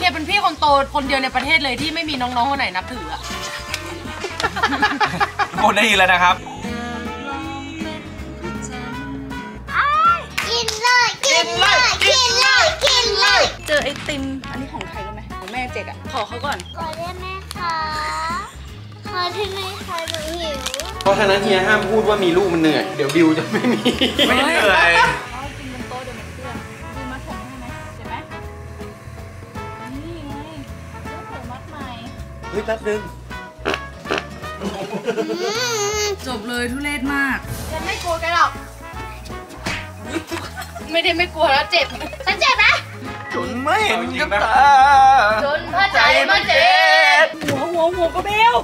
ฮียเป็นพี่คนโตคนเดียวในประเทศเลยที่ไม่มีน้องๆคนไหนนับถืออะคนได้ยินแล้วนะครับกินเลยกินเลยกินเลยกินเลยเจอไอติมอันนี้ของใครรู้ไหมของแม่เจ๊กอะขอเขาก่อนขอได้ไหมคะขอได้ไหมคะหนูหิวเพราะฉะนั้นเฮียห้ามพูดว่ามีลูกมันเหนื่อยเดี๋ยวบิวจะไม่มีไม่เหนื่อยกินบนโต๊ะเดี๋ยวมันเปื้อนมีมัดผมให้ไหมเห็นไหมนี่ไงเรื่องผมมัดใหม่เฮ้ยแป๊บนึงจบเลยทุเรศมากฉันไม่กลัวแกหรอกไม่ได้ไม่กลัวแล้วเจ็บฉันเจ็บนะจนไม่เห็นกับตาจนพระใจมันเจ็บหัวก็เบล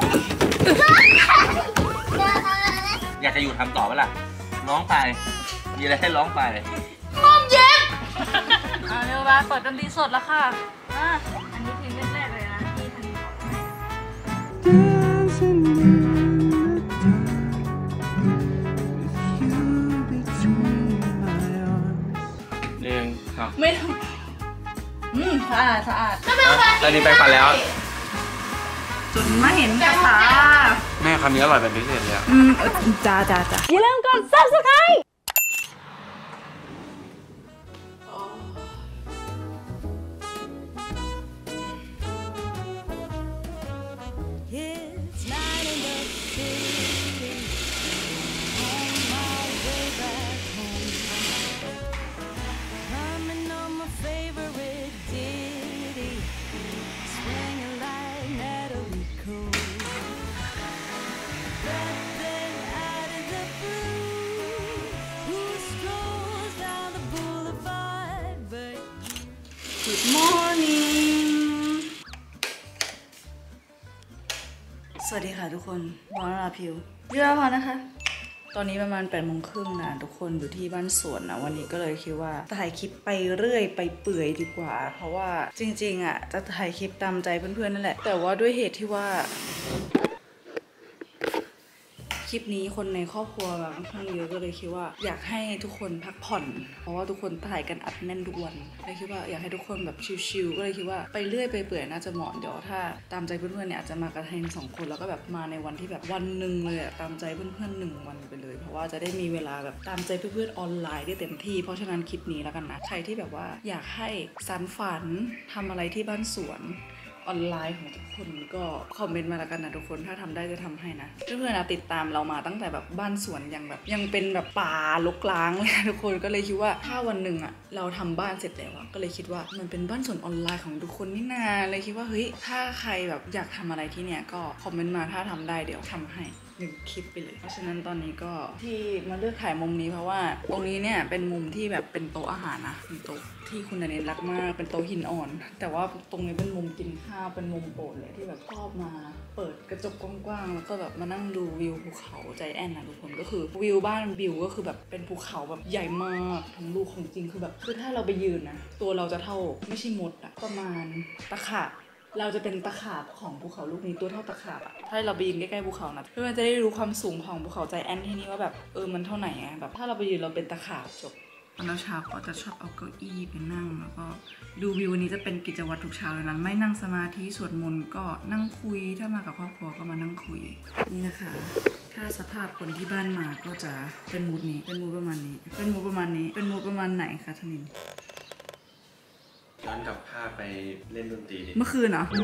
อยากจะอยู่ทำต่อไหมล่ะร้องไปมีอะไรให้ร้องไปงอมเย็นเร็วบ้าเปิดดนตรีสดแล้วค่ะอันนี้เพลงแรกๆเลยนะที่ทันไม่ทำสะอาดตอนนี้แปรงฟันแล้วจนไม่เห็นกับตาแม่คำนี้อร่อยแบบพิเศษเลยจ้าอย่าลืมกด Subscribe Good morning สวัสดีค่ะทุกคนวอนราพิววิราพรนะคะตอนนี้ประมาณ8:30นะทุกคนอยู่ที่บ้านสวนนะวันนี้ก็เลยคิดว่าถ่ายคลิปไปเรื่อยไปเปื่อยดีกว่าเพราะว่าจริงๆอ่ะจะถ่ายคลิปตามใจเพื่อนๆนั่นแหละแต่ว่าด้วยเหตุที่ว่าคลิปนี้คนในครอบครัวค่อนข้างเยอะก็เลยคิดว่าอยากให้ทุกคนพักผ่อนเพราะว่าทุกคนถ่ายกันอัดแน่นทุกวันเลยคิดว่าอยากให้ทุกคนแบบชิลๆก็เลยคิดว่าไปเรื่อยไปเปื่อยน่าจะเหมาะเดี๋ยวถ้าตามใจเพื่อนๆเนี่ยอาจจะมากันให้2 คนแล้วก็แบบมาในวันที่แบบวันหนึ่งเลยอะตามใจเพื่อนๆ1 วันไปเลยเพราะว่าจะได้มีเวลาแบบตามใจเพื่อนๆออนไลน์ได้เต็มที่เพราะฉะนั้นคลิปนี้แล้วกันนะใครที่แบบว่าอยากให้สานฝันทำอะไรที่บ้านสวนออนไลน์ของทุกคนก็คอมเมนต์มาแล้วกันนะทุกคนถ้าทำได้จะทำให้นะเพื่อนๆนะติดตามเรามาตั้งแต่แบบบ้านสวนยังเป็นแบบป่ารกร้างเลยทุกคนก็เลยคิดว่าถ้าวันหนึ่งอะเราทำบ้านเสร็จแล้วก็เลยคิดว่ามันเป็นบ้านสวนออนไลน์ของทุกคนนี่นาเลยคิดว่าเฮ้ยถ้าใครแบบอยากทำอะไรที่เนี่ยก็คอมเมนต์มาถ้าทำได้เดี๋ยวทำให้1 คลิปไปเลยเพราะฉะนั้นตอนนี้ก็ที่มาเลือกถ่ายมุมนี้เพราะว่าตรงนี้เนี่ยเป็นมุมที่แบบเป็นโต๊ะอาหารนะเป็นโต๊ะที่คุณนันเนรักมากเป็นโต๊ะหินอ่อนแต่ว่าตรงนี้เป็นมุมกินข้าวเป็นมุมโปรดเลยที่แบบชอบมาเปิดกระจกกว้างๆแล้วก็แบบมานั่งดูวิวภูเขาใจแอนนะทุกคนก็คือวิวบ้านวิวก็คือแบบเป็นภูเขาแบบใหญ่มากทั้งลูกของจริงคือแบบคือถ้าเราไปยืนนะตัวเราจะเท่าไม่ใช่มดอะประมาณตะขาบเราจะเป็นตะขาบของภูเขาลูกนี้ตัวเท่าตะขาบอะถ้าเราไปยืนใกล้ๆภูเขานะเพื่อนจะได้รู้ความสูงของภูเขาใจแอนที่นี่ว่าแบบมันเท่าไหร่อะแบบถ้าเราไปยืนเราเป็นตะขาบจบตอนเช้าก็จะชอบเอาเก้าอี้ไปนั่งแล้วก็ดูวิววันนี้จะเป็นกิจวัตรทุกเช้าเลยนะไม่นั่งสมาธิสวดมนต์ก็นั่งคุยถ้ามากับครอบครัวก็มานั่งคุยนี่นะคะถ้าสภาพคนที่บ้านมาก็จะเป็นมูดนี้เป็นมูดประมาณนี้เป็นมูดประมาณนี้เป็นมูดประมาณไหนคะธนินย้อนกลับภาพไปเล่นดนตรีดิเมื่อคืนเหรอ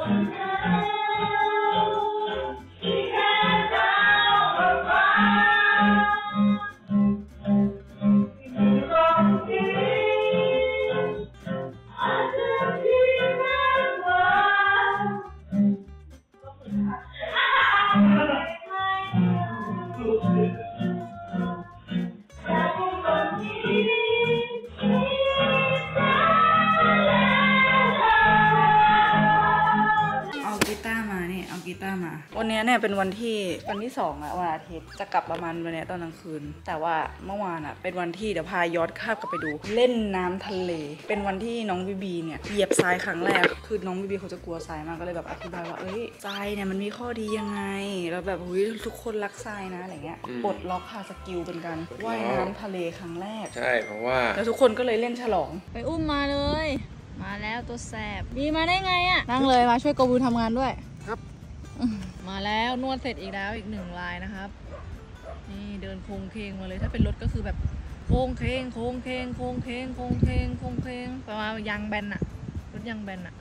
วันนี้เนี่ยเป็นวันที่2อะวันอาทิตย์จะกลับประมาณวันนี้ตอนกลางคืนแต่ว่าเมื่อวานอะเป็นวันที่เดี๋ยวพาย้อนข้ามกลับไปดูเล่นน้ำทะเลเป็นวันที่น้องบีบีเนี่ยเหยียบทรายครั้งแรกคือน้องบีบีเขาจะกลัวทรายมากก็เลยแบบอธิบายว่าทรายเนี่ยมันมีข้อดียังไงแล้วแบบทุกคนรักทรายนะอะไรเงี้ยปลดล็อกค่ะสกิลเป็นการว่ายน้ำทะเลครั้งแรกใช่เพราะว่าแล้วทุกคนก็เลยเล่นฉลองไปอุ้มมาเลยมาแล้วตัวแสบบีมาได้ไงอ่ะนั่งเลยมาช่วยโกบูทำงานด้วยครับมาแล้วนวดเสร็จอีกแล้วอีก1 ลายนะครับนี่เดินโค้งเคงมาเลยถ้าเป็นรถก็คือแบบโค้งเคงโค้งเคงโค้งเคงโค้งเคงโค้งเคงประมาณยางแบนอะรถยางแบนอะ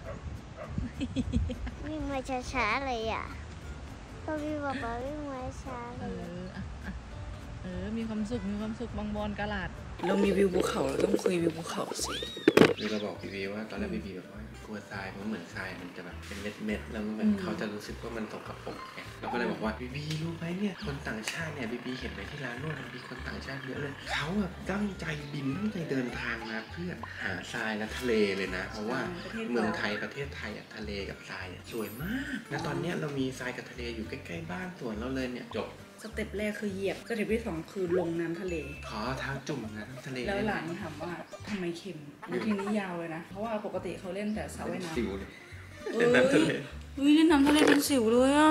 วิ่งมาช้าๆเลยอ่ะก็พี่บอกว่าวิ่งมาช้าเลยมีความสุขบางบอนกะลาดเรามีวิวภูเขาเราต้องคุยวิวภูเขาสิคือเราบอกพี่วีว่าตอนแรกพี่วีแบบว่ากลัวทรายเพราะเหมือนทรายมันจะแบบเป็นเม็ดแล้วมันเขาจะรู้สึกว่ามันตกกระปรกไงเราก็เลยบอกว่าพี่วีรู้ไหมเนี่ยคนต่างชาติเนี่ยพี่วีเห็นไปที่ร้านนวดมีคนต่างชาติเยอะเลยเขาแบบตั้งใจบินตั้งใจเดินทางมาเพื่อหาทรายและทะเลเลยนะเพราะว่าเมืองไทยประเทศไทยทะเลกับทรายสวยมากและตอนนี้เรามีทรายกับทะเลอยู่ใกล้ๆบ้านสวนเราเลยเนี่ยจบสเต็ปแรกคือเหยียบสเต็ปที่2คือลงน้ำทะเลขอเท้าจุ่มน้ำทะเลแล้วหลานถามว่าทำไมเค็มทีนี้ยาวเลยนะเพราะว่าปกติเขาเล่นแต่สระว่ายน้ำเล่นน้ำทะเลเล่นน้ำทะเลเป็นสิวเลยอ่ะ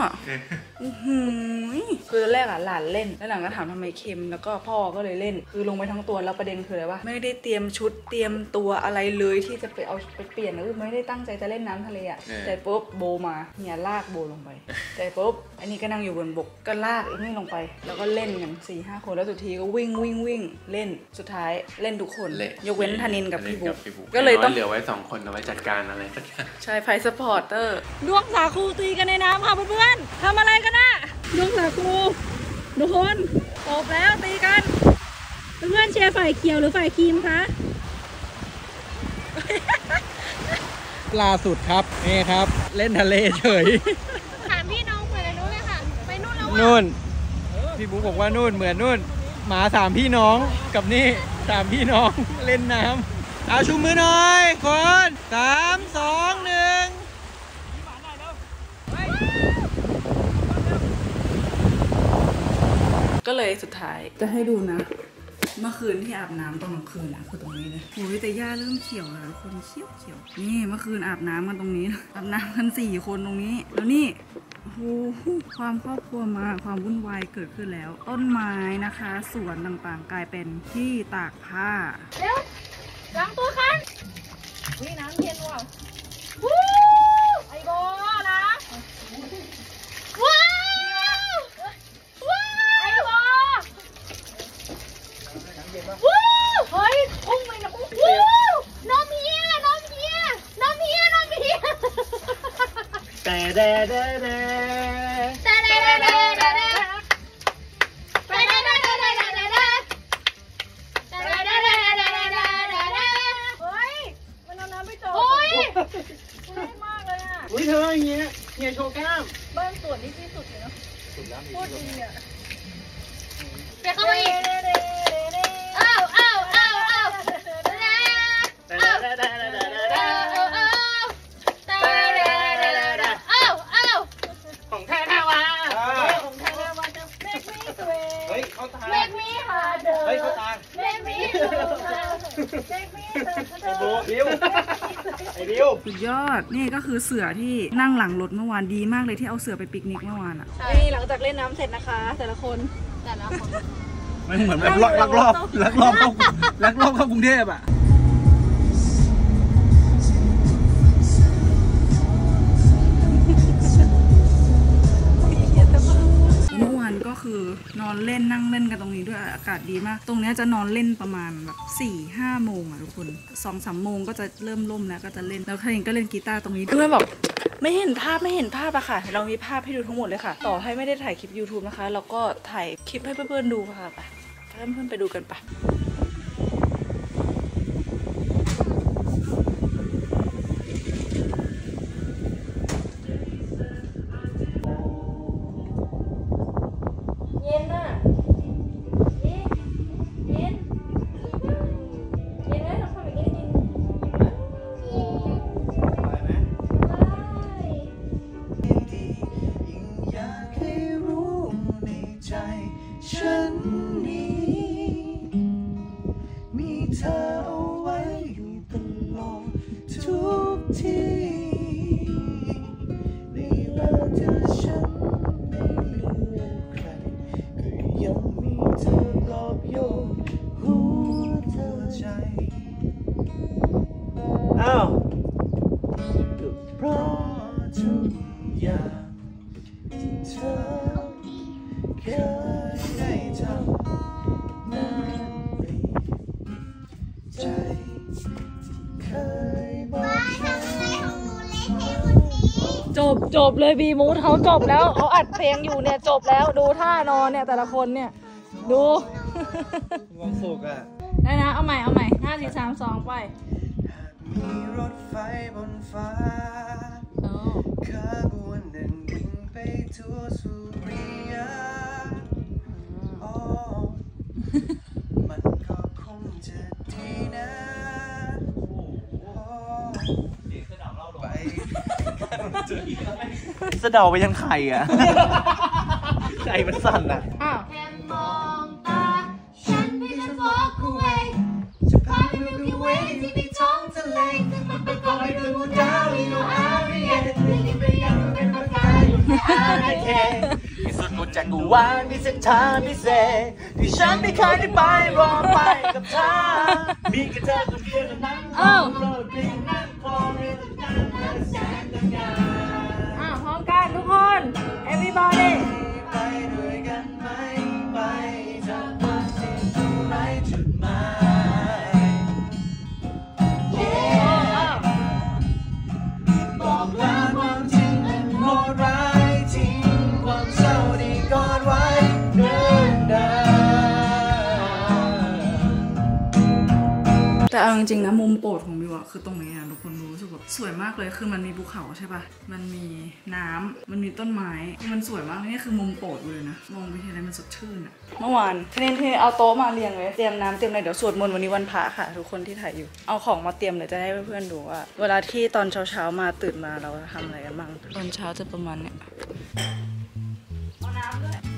คือแรกอ่ะหลานเล่นแล้วหลานก็ถามทำไมเค็มแล้วก็พ่อก็เลยเล่นคือลงไปทั้งตัวแล้วประเด็นคืออะไรวะไม่ได้เตรียมชุดเตรียมตัวอะไรเลยที่จะไปเอาไปเปลี่ยนคือไม่ได้ตั้งใจจะเล่นน้ำทะเลอ่ะแต่ปุ๊บโบมาเนี่ยลากโบลงไปแต่ปุ๊บอันนี้ก็นั่งอยู่บนบกก็ลากไอ้นี่ลงไปแล้วก็เล่นกัน 4-5 คนแล้วสุดทีก็วิ่งเล่นสุดท้ายเล่นทุกคนยกเว้นธนินกับพี่บุ๊กก็เลยต้องเหลือไว้2 คนเอาไว้จัดการอะไรสักอย่างใช่ไฟสปอร์เตอร์ดวงสาคูตีกันในน้ำค่ะเพื่อนๆทำอะไรกันน่ะดวงสาคูทุกคนตบแล้วตีกันเพื่อนๆเชียร์ฝ่ายเขียวหรือฝ่ายครีมคะล่าสุดครับนี่ครับเล่นทะเลเฉยถามพี่น้องเหมือนนู้นเลยค่ะไปนู่นแล้วนู่นพี่บุ๊กบอกว่านู่นเหมือนนู่นหมา3 พี่น้องกับนี่3 พี่น้องเล่นน้ำเอาชูมือหน่อยคน3 2 1 ก็เลยสุดท้ายจะให้ดูนะเมื่อคืนที่อาบน้ำตอนกลางคืนนะคือตรงนี้เลยโอ้ยแต่หญ้าเริ่มเขียวแล้วคนเขียวนี่เมื่อคืนอาบน้ำกันตรงนี้อาบน้ำกัน4 คนตรงนี้แล้วนี่โอ้โหความครอบครัวมาความวุ่นวายเกิดขึ้นแล้วต้นไม้นะคะสวนต่างๆกลายเป็นที่ตากผ้าเร็วล้างตัวกันนี่น้ำเย็นว่ะไอโบนะว้าวเฮ้ยพุ่งไปนะพุ่งน้องเมียแต่มันเอาน้ำไปจบโอ้ยมากเลยอ่ะอุ้ยเธออย่างเงี้ยโชว์กล้ามบ้านสวนนี่ที่สุดเลยเนาะโคตรดีอ่ะเดี๋ยวเข้ามาอีกสุดยอดนี่ก็คือเสือที่นั่งหลังรถเมื่อวานดีมากเลยที่เอาเสือไปปิกนิกเมื่อวานอ่ะนี่หลังจากเล่นน้ำเสร็จนะคะแต่ละคนมันเหมือนแบบลักลอบเข้ากรุงเทพอ่ะเมื่อวานก็คือนอนเล่นนั่งเล่นกันตรงนี้ด้วยอากาศดีมากตรงนี้จะนอนเล่นประมาณแบบ4-5 โมงอ่ะทุกคน 2-3 โมงก็จะเริ่มล่มแล้วก็จะเล่นแล้วท่านก็เล่นกีตาร์ตรงนี้เพื่อนบอกไม่เห็นภาพอะค่ะเรามีภาพให้ดูทั้งหมดเลยค่ะต่อให้ไม่ได้ถ่ายคลิป YouTube นะคะเราก็ถ่ายคลิปให้เพื่อนๆดูค่ะไปเพื่อนๆไปดูกันปะอย่างที่เธอเคยได้ทำนั้นมีใจเคยบอกฉันจบเลยบีมูดเขาจบแล้วเขาอัดเพลงอยู่เนี่ยจบแล้วดูท่านอนเนี่ยแต่ละคนเนี่ยดูมีความสุขอ่ะได้นะเอาใหม่5 4 3 2ไปมีรถไฟบนฟ้าขบวนหนึ่งวิ่งไปทั่วสุริยะมันก็คงจะดีนะไปสะเดาไปยังไข่อ่ะ ใจมันสั่นอ่ะอ้าวแค่มองตาฉันไม่จะ walk away จะพาไป Milky Way ที่มีท้องทะเลมันประกอบไปด้วยหมู่ดาวอีโนอารีเอที่ไปยังเป็นประกายอาร์เคที่สุดของจักรวาลมีเส้นทางพิเศษที่ฉันไม่เคยได้ไปรอไปกับเธอมีแค่เธอคนเดียวเท่านั้นอ้าวโปรดเพียงนั้นพอในการเดินแสงต่างกันพร้อมกันทุกคน everybody ไปด้วยกันไหมไปจากวันที่อยู่ไร้จุดหมายบอกลาความจริงอันโหดร้ายทิ้งความเศร้าที่กอดไว้เดินเดินแต่เอาจริงๆนะมุมโปรดของบิวอะคือตรงนี้อะทุกคนรู้สึกแบบสวยมากเลยคือมันมีภูเขาใช่ปะมันมีน้ำมันมีต้นไม้มันสวยมากนี่คือมุมโปรดเลยนะมองไปทีไรมันสดชื่นอะเมื่อวานทีเอาโต๊ะมาเรียงเลยเตรียมน้ำเตรียมอะไรเดี๋ยวสวดมนต์วันนี้วันพระค่ะทุกคนที่ถ่ายอยู่เอาของมาเตรียมเลยจะให้เพื่อนๆดูว่าเวลาที่ตอนเช้าๆมาตื่นมาเราทำอะไรกันบ้างตอนเช้าจะประมาณเนี้ยเอาน้ำด้วย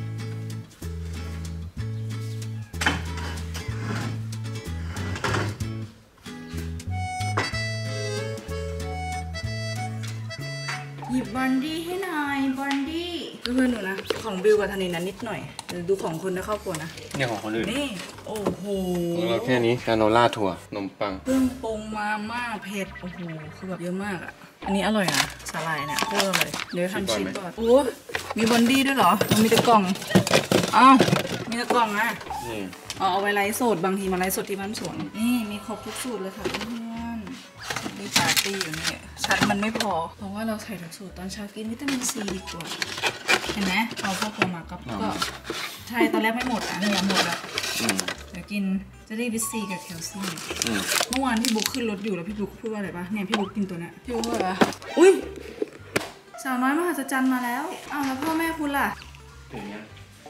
หยิบบอนดี้ให้หน่อยบอนดี้เพื่อนๆหนูนะของบิวกับธนินนะนิดหน่อยเดี๋ยวดูของคุณในครอบครัวนะเนี่ยของคนอื่นนี่โอ้โหของเราแค่นี้คาโนล่าถั่วนมปังเครื่องปรุงมาม่าเผ็ดโอ้โหคือแบบเยอะมากอ่ะอันนี้อร่อยนะสาหร่ายเนี่ยโคตรอร่อยเดี๋ยวทำชิ้นก่อนโอ้มีบอนดี้ด้วยเหรอมันมีแต่กล่องอ้าวมีแต่กล่องอ่ะนี่เอาไว้ไลฟ์สดบางทีมาไลฟ์สดที่บ้านสวนนี่มีครบทุกสูตรเลยค่ะเพื่อนมีปาร์ตี้อยู่นี่ชัดมันไม่พอเพราะว่าเราใส่ทุกสูตรตอนเช้ากินวิตามินซีดีกว่าเห็นไหมเอาพวกเรามาก็ใช่ตอนแรกไม่หมดอ่ะเนี่ยหมดแล้วเดี๋ยวกินจะได้วิตซีกับแคลเซียมเมื่อวานพี่บุ๊กขึ้นรถอยู่แล้วพี่บุ๊กพูดว่าอะไรปะเนี่ยพี่บุ๊กกินตัวเนี้ยพี่บุ๊กว่าอะไรอุ้ยสาวน้อยมหัศจรรย์มาแล้วอ้าวแล้วพ่อแม่คุณล่ะเป็นยัง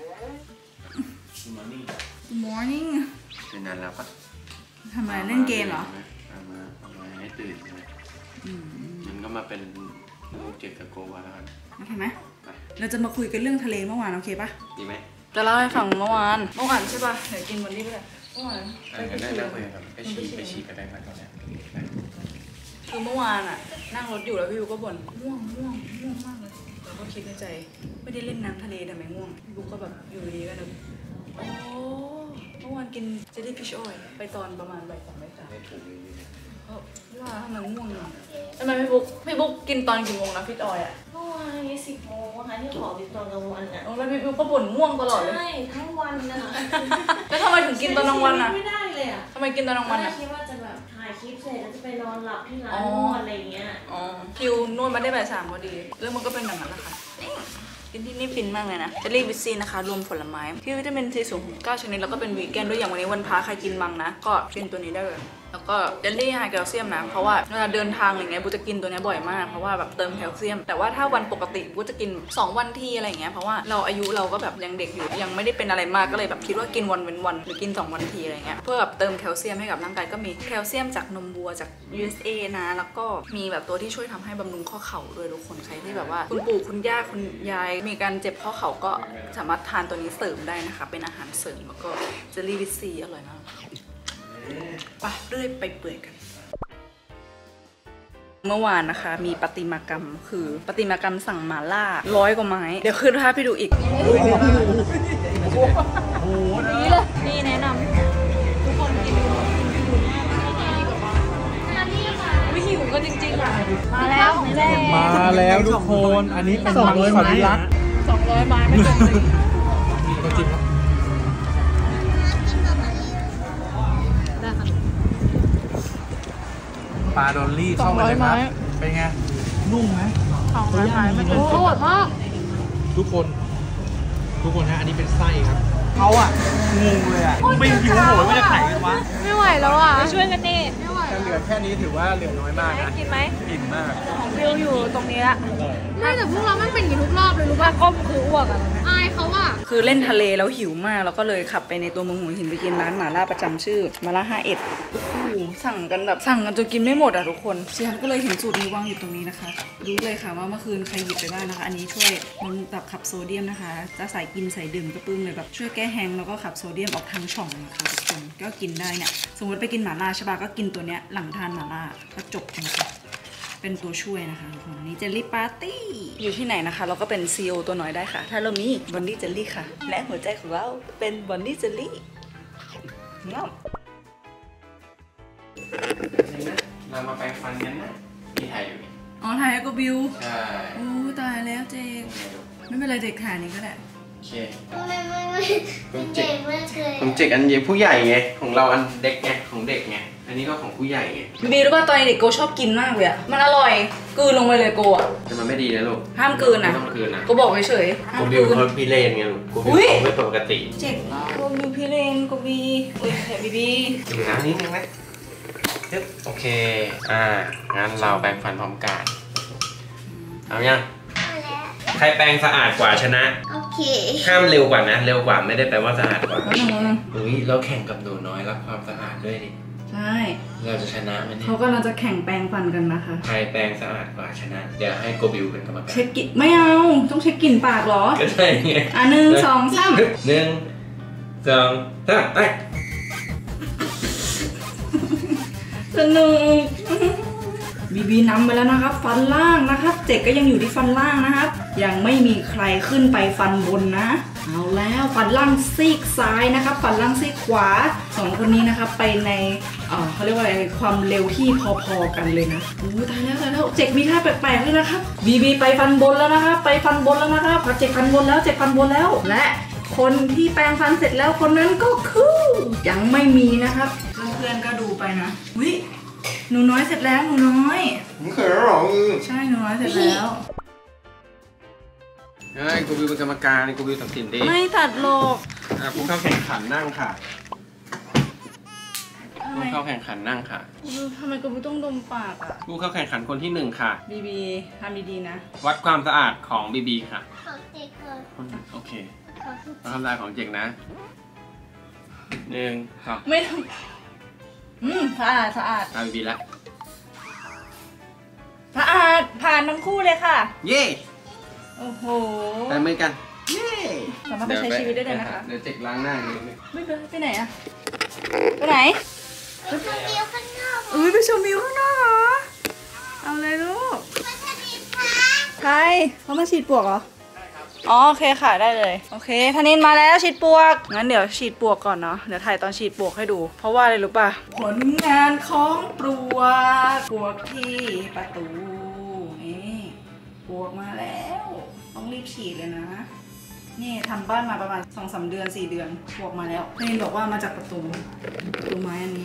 Good morning เป็นนานแล้วปะทำอะไรเล่นเกมเหรอเอามาให้ตื่นใช่ไหมมันก็มาเป็นลูกเจ็ดกับโกวาแล้วกันโอเคไหมไปเราจะมาคุยกันเรื่องทะเลเมื่อวานโอเคปะดีไหมจะเล่าให้ฟังเมื่อวานใช่ปะเดี๋ยวกินวันนี้ด้วยเมื่อวานงั้นได้คุยกันไปฉี่กันได้ไหมตอนนี้คือเมื่อวานอะนั่งรถอยู่แล้วพี่บุ๊กก็บ่นง่วงมากเลยเราก็คิดในใจไม่ได้เล่นน้ำทะเลทำไมง่วงพี่บุ๊กก็แบบอยู่ดีก็นึกโอ้เมื่อวานกินเจลลี่ฟิชออยล์ไปตอนประมาณบ่าย 2 บ่าย 3 ไม่ถูกเลยเนี่ยเพราะว่าทำไมง่วงอ่ะทำไมพี่บุ๊กกินตอนกี่โมงนะฟิชออยล์อะเมื่อวานนี้10 โมงนะคะที่ขอบินตอนกลางวันอ่ะแล้วพี่บุ๊กก็บ่นง่วงตลอดเลยใช่ทั้งวันน่ะแล้วทำไมถึงกินตอนกลางวันอะไม่ได้เลยอ่ะทำไมกินตอนกลางวันอะคิดว่าจะแบบถ่ายคลิปเสร็จแล้วจะไปนอนหลับที่ร้านนวดอะไรอย่างเงี้ยอ๋อคิวนวดมาได้บ่าย 3พอดีเรื่องมันก็เป็นอย่างนั้นแหละค่ะกินที่นี่ฟินมากเลยนะเจลลี่วิตซีนะคะรวมผลไม้ที่วิตามินซีสูง9ชนิดแล้วก็เป็นวีแกนด้วยอย่างวันนี้วันพระใครกินมังนะก็กินตัวนี้ได้เลยแล้วก็เจลลี่ไฮแคลเซียมนะเพราะว่าเวลาเดินทางอย่างเงี้ยบูจะกินตัวนี้บ่อยมากเพราะว่าแบบเติมแคลเซียมแต่ว่าถ้าวันปกติบูจะกิน2 วันทีอะไรอย่างเงี้ยเพราะว่าเราอายุเราก็แบบยังเด็กอยู่ยังไม่ได้เป็นอะไรมากก็เลยแบบคิดว่ากินวันเว้นวันหรือกิน2 วันทีอะไรเงี้ยเพื่อแบบเติมแคลเซียมให้กับร่างกายก็มีแคลเซียมจากนมวัวจาก USA นะแล้วก็มีแบบตัวที่ช่วยทำให้บำรุงข้อเข่าด้วยทุกคนใครที่แบบว่าคุณปู่คุณย่าคุณยายมีการเจ็บข้อเข่าก็สามารถทานตัวนี้เสริมได้นะคะเป็นอาหารเสริมแล้วก็เจลลี่วิตซีอร่อยมากไปเรื่อยไปเปื่อยกันเมื่อวานนะคะมีประติมากรรมคือประติมากรรมสั่งหมาล่า100 กว่าไม้เดี๋ยวขึ้นภาพให้ดูอีกนี่แนะนำทุกคนกินวิหิวกันจริงๆอ่ะมาแล้วแม่แล้วทุกคน อันนี้เป็นมังสวิรัติ 200 ไม้ไม่จบเลยต้องจิ้มครับปลาดอลลี่เข้าไปเลยครับเป็นไงนุ่มไหม200 ไม้ไม่จบโอ้โหมากทุกคนฮะอันนี้เป็นไส้ครับเขาอะงงเลยอะไม่หิวโหยไม่จะไข่กันวะไม่ไหวแล้วอ่ะไปช่วยกันดิแต่เหลือแค่นี้ถือว่าเหลือน้อยมากนะกินไหมอิ่มมากของฟิวอยู่ตรงนี้ละไม่แต่พวกเรามันเป็นอย่างนี้ทุกรอบเลยรู้ป่ะก้มคืออ้วกอะอายเขาอะคือเล่นทะเลแล้วหิวมากเราก็เลยขับไปในตัวเมืองหัวหินไปกินร้านหม่าล่าประจำชื่อหม่าล่า51โอ้โหสั่งกันจนกินไม่หมดอ่ะทุกคนเชียนก็เลยเห็นสูตรนี้วางอยู่ตรงนี้นะคะรู้เลยค่ะว่าเมื่อคืนใครหยิบไปบ้างนะคะอันนี้ช่วยบำรุงตับขับโซเดียมนะคะจะใส่กินใส่ดื่มกระปื้มเลยแบบช่วยแก้แห้งแล้วก็ขับโซเดียมออกทางช่องนะคะทุกคนก็กินได้เนี่ยสมมติไปกินหม่าล่าใช่ปะก็กินตัวเนี้ยหลังทานหม่าล่าก็จบนะคะเป็นตัวช่วยนะคะทุกคนนี่เจลลี่ปาร์ตี้อยู่ที่ไหนนะคะเราก็เป็น CEO ตัวน้อยได้ค่ะถ้าเรามีบอนดี้เจลลี่ค่ะและหัวใจของเราเป็นบอนดี้เจลลี่ง้อเรามาแปรงฟันกันนะมีถ่ายอยู่นี่อ๋อถ่ายให้กับบิวใช่โอ้ตายแล้วเจกไม่เป็นไรเด็กถ่ายนี้ก็ได้โอเคไม่ผมเจ๋เจ็งมากเลยผมเจ็กอันใหญ่ผู้ใหญ่ไงของเราอันเด็กไงของเด็กไงอันนี้ก็ของผู้ใหญ่ไงบีรู้ป่ะตอนเด็กโกชอบกินมากเลยอะมันอร่อยกลืนลงไปเลยโกอะแต่มันไม่ดีนะลูกห้ามกลืนนะไม่ต้องกลืนนะโกบอกเฉยๆห้ามกูกบิลืวน เขาพี่เลนไงลูกกูบิวเขาไม่ปกติเจ๋งมากโกบิวพี่เลนโกบีเอ้ยแต่บีบีดูน้ำนิดนึงนะยึบโอเคงั้นเราแปรงฟันพร้อมกันเอายังเอาแล้วใครแปรงสะอาดกว่าชนะโอเคห้ามเร็วกว่านะเร็วกว่าไม่ได้แปลว่าสะอาดกว่าแล้วหนูเราแข่งกับหนูน้อยรักความสะอาดด้วยดิใช่เราจะชนะมันเนี่ยเขากำลังจะแข่งแปรงฟันกันนะคะใครแปรงสะอาดกว่าชนะ เดี๋ยวให้โกบิวเป็นกรรมการเช็คกลิ่นไม่เอาต้องเช็คกลิ่นปากเหรอก็ใช่ไงอ่ะ1 2 3 1 2 3ไปสนุกบีบีนำไปแล้วนะครับฟันล่างนะครับเจกก็ยังอยู่ที่ฟันล่างนะครับยังไม่มีใครขึ้นไปฟันบนนะเอาแล้วฟันล่างซีกซ้ายนะครับฟันล่างซีกขวา2คนนี้นะครับไปในเขาเรียกว่าอะไรความเร็วที่พอๆกันเลยนะโอ้ตายแล้วเจกมีท่าแปลกๆด้วยนะครับบีบีไปฟันบนแล้วนะครับไปฟันบนแล้วนะครับเจกฟันบนแล้วและคนที่แปรงฟันเสร็จแล้วคนนั้นก็คือยังไม่มีนะครับเพื่อนๆก็ดูไปนะวิหนูน้อยเสร็จแล้วหนูน้อยมึงเขินหรอใช่หนูน้อยเสร็จแล้วเฮ้ยโกบิวเป็นกรรมการโกบิวตัดสินดิไม่ตัดโลกผู้เข้าแข่งขันนั่งค่ะผู้เข้าแข่งขันนั่งค่ะทำไมกูต้องดมปากอ่ะผู้เข้าแข่งขันคนที่1ค่ะบีบีทำดีๆนะวัดความสะอาดของบีบีค่ะขอเจ๊ก่อนโอเคขอทุกวัดความสะอาดของเจกนะ1 2 ไม่ทำสะอาดตามบีบีแล้วสะอาดผ่านทั้งคู่เลยค่ะเย่โอ้โหไปมือกันเย่สามารถไปใช้ชีวิตได้เลยนะคะเดี๋ยวเจกล้างหน้านิดนึงไม่ไปไหนอะไปไหนไปคนเดียวข้างนอกไปชมวิวข้างนอกเหรอเอาเลยลูกมาทำอีกค่ะใครเขามาฉีดปวกเหรออ๋อโอเคค่ะได้เลยโอเคธนินมาแล้วฉีดปวกงั้นเดี๋ยวฉีดปวกก่อนเนาะเดี๋ยวถ่ายตอนฉีดปวกให้ดู เพราะว่าอะไรรู้ป่ะผลงานของปวกที่ประตูนี่ปวกมาแล้วต้องรีบฉีดเลยนะนี่ทำบ้านมาประมาณ 2-3 เดือน 4 เดือนปวกมาแล้วธนินบอกว่ามาจากประตูไม้อันนี้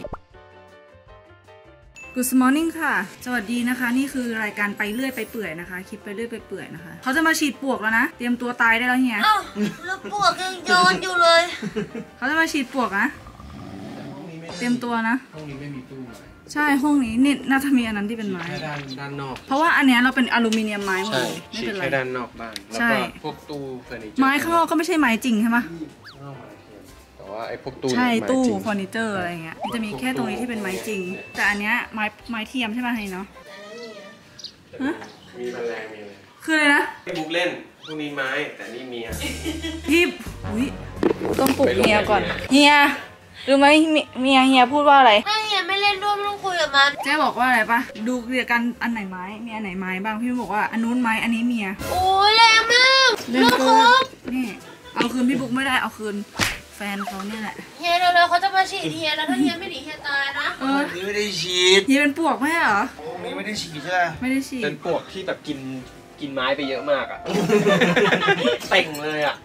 Good morning ค่ะ สวัสดีนะคะ นี่คือรายการไปเรื่อยไปเปื่อยนะคะ คลิปไปเรื่อยไปเปื่อยนะคะ เขาจะมาฉีดปวกแล้วนะ เตรียมตัวตายได้แล้วเฮียอ้าวแล้วปวกยังโยนอยู่เลยเขาจะมาฉีดปวกนะ เตรียมตัวนะห้องนี้ไม่มีตู้ไม้ใช่ห้องนี้นี่น่าจะมีอันนั้นที่เป็นไม้แค่ด้านนอกเพราะว่าอันเนี้ยเราเป็นอลูมิเนียมไม้หมดใช่เลยไม่ฉีเป็ดนไรแค่ด้านนอกบ้านแล้วใช่ก็พวกตู้เฟอร์นิเจอร์ไม้ข้างนอกก็ไม่ใช่ไม้จริงใช่ไหมนอกไม้เทียมแต่ว่าไอ้พวกตู้ใช่เนี่ยไม้ตู้จริงเฟอร์นิเจอร์อะไรเงี้ยมันจะมีแค่ตรงนี้ที่เป็นไม้จริง แต่อันเนี้ยไม้เทียมใช่ไหมไฮเนาะมีแมลงมีอะไรคืออะไรนะให้บุ๊กเล่นพวกนี้ไม้แต่นี่มีอะพี่อุ้ยต้องปลุกเฮียก่อนเฮียรู้ไหมเฮียพูดว่าอะไรไม่เห็นไม่เล่นด้วยไม่ต้องคุยกับมันเจ๊บอกว่าอะไรปะดูเรียกันอันไหนไม้มีอันไหนไม้บ้างพี่บอกว่าอันนู้นไม้อันนี้เมียโอ้ยแรงมากเล่นเกินนี่เอาคืนพี่บุ๊กไม่ได้เอาคืนแฟนเขาเนี่ยแหละเฮียเร็วๆเขาจะมาฉีดเฮียแล้วถ้าเฮียไม่หนีเฮียตายนะนี่ไม่ได้ฉีดเฮียเป็นปวกไหมเหรอนี่ไม่ได้ฉีดใช่ไหมไม่ได้ฉีดเป็นปวกที่แบบกินไม้ไปเยอะมากอ่ะ เต่งเลยอ่ะ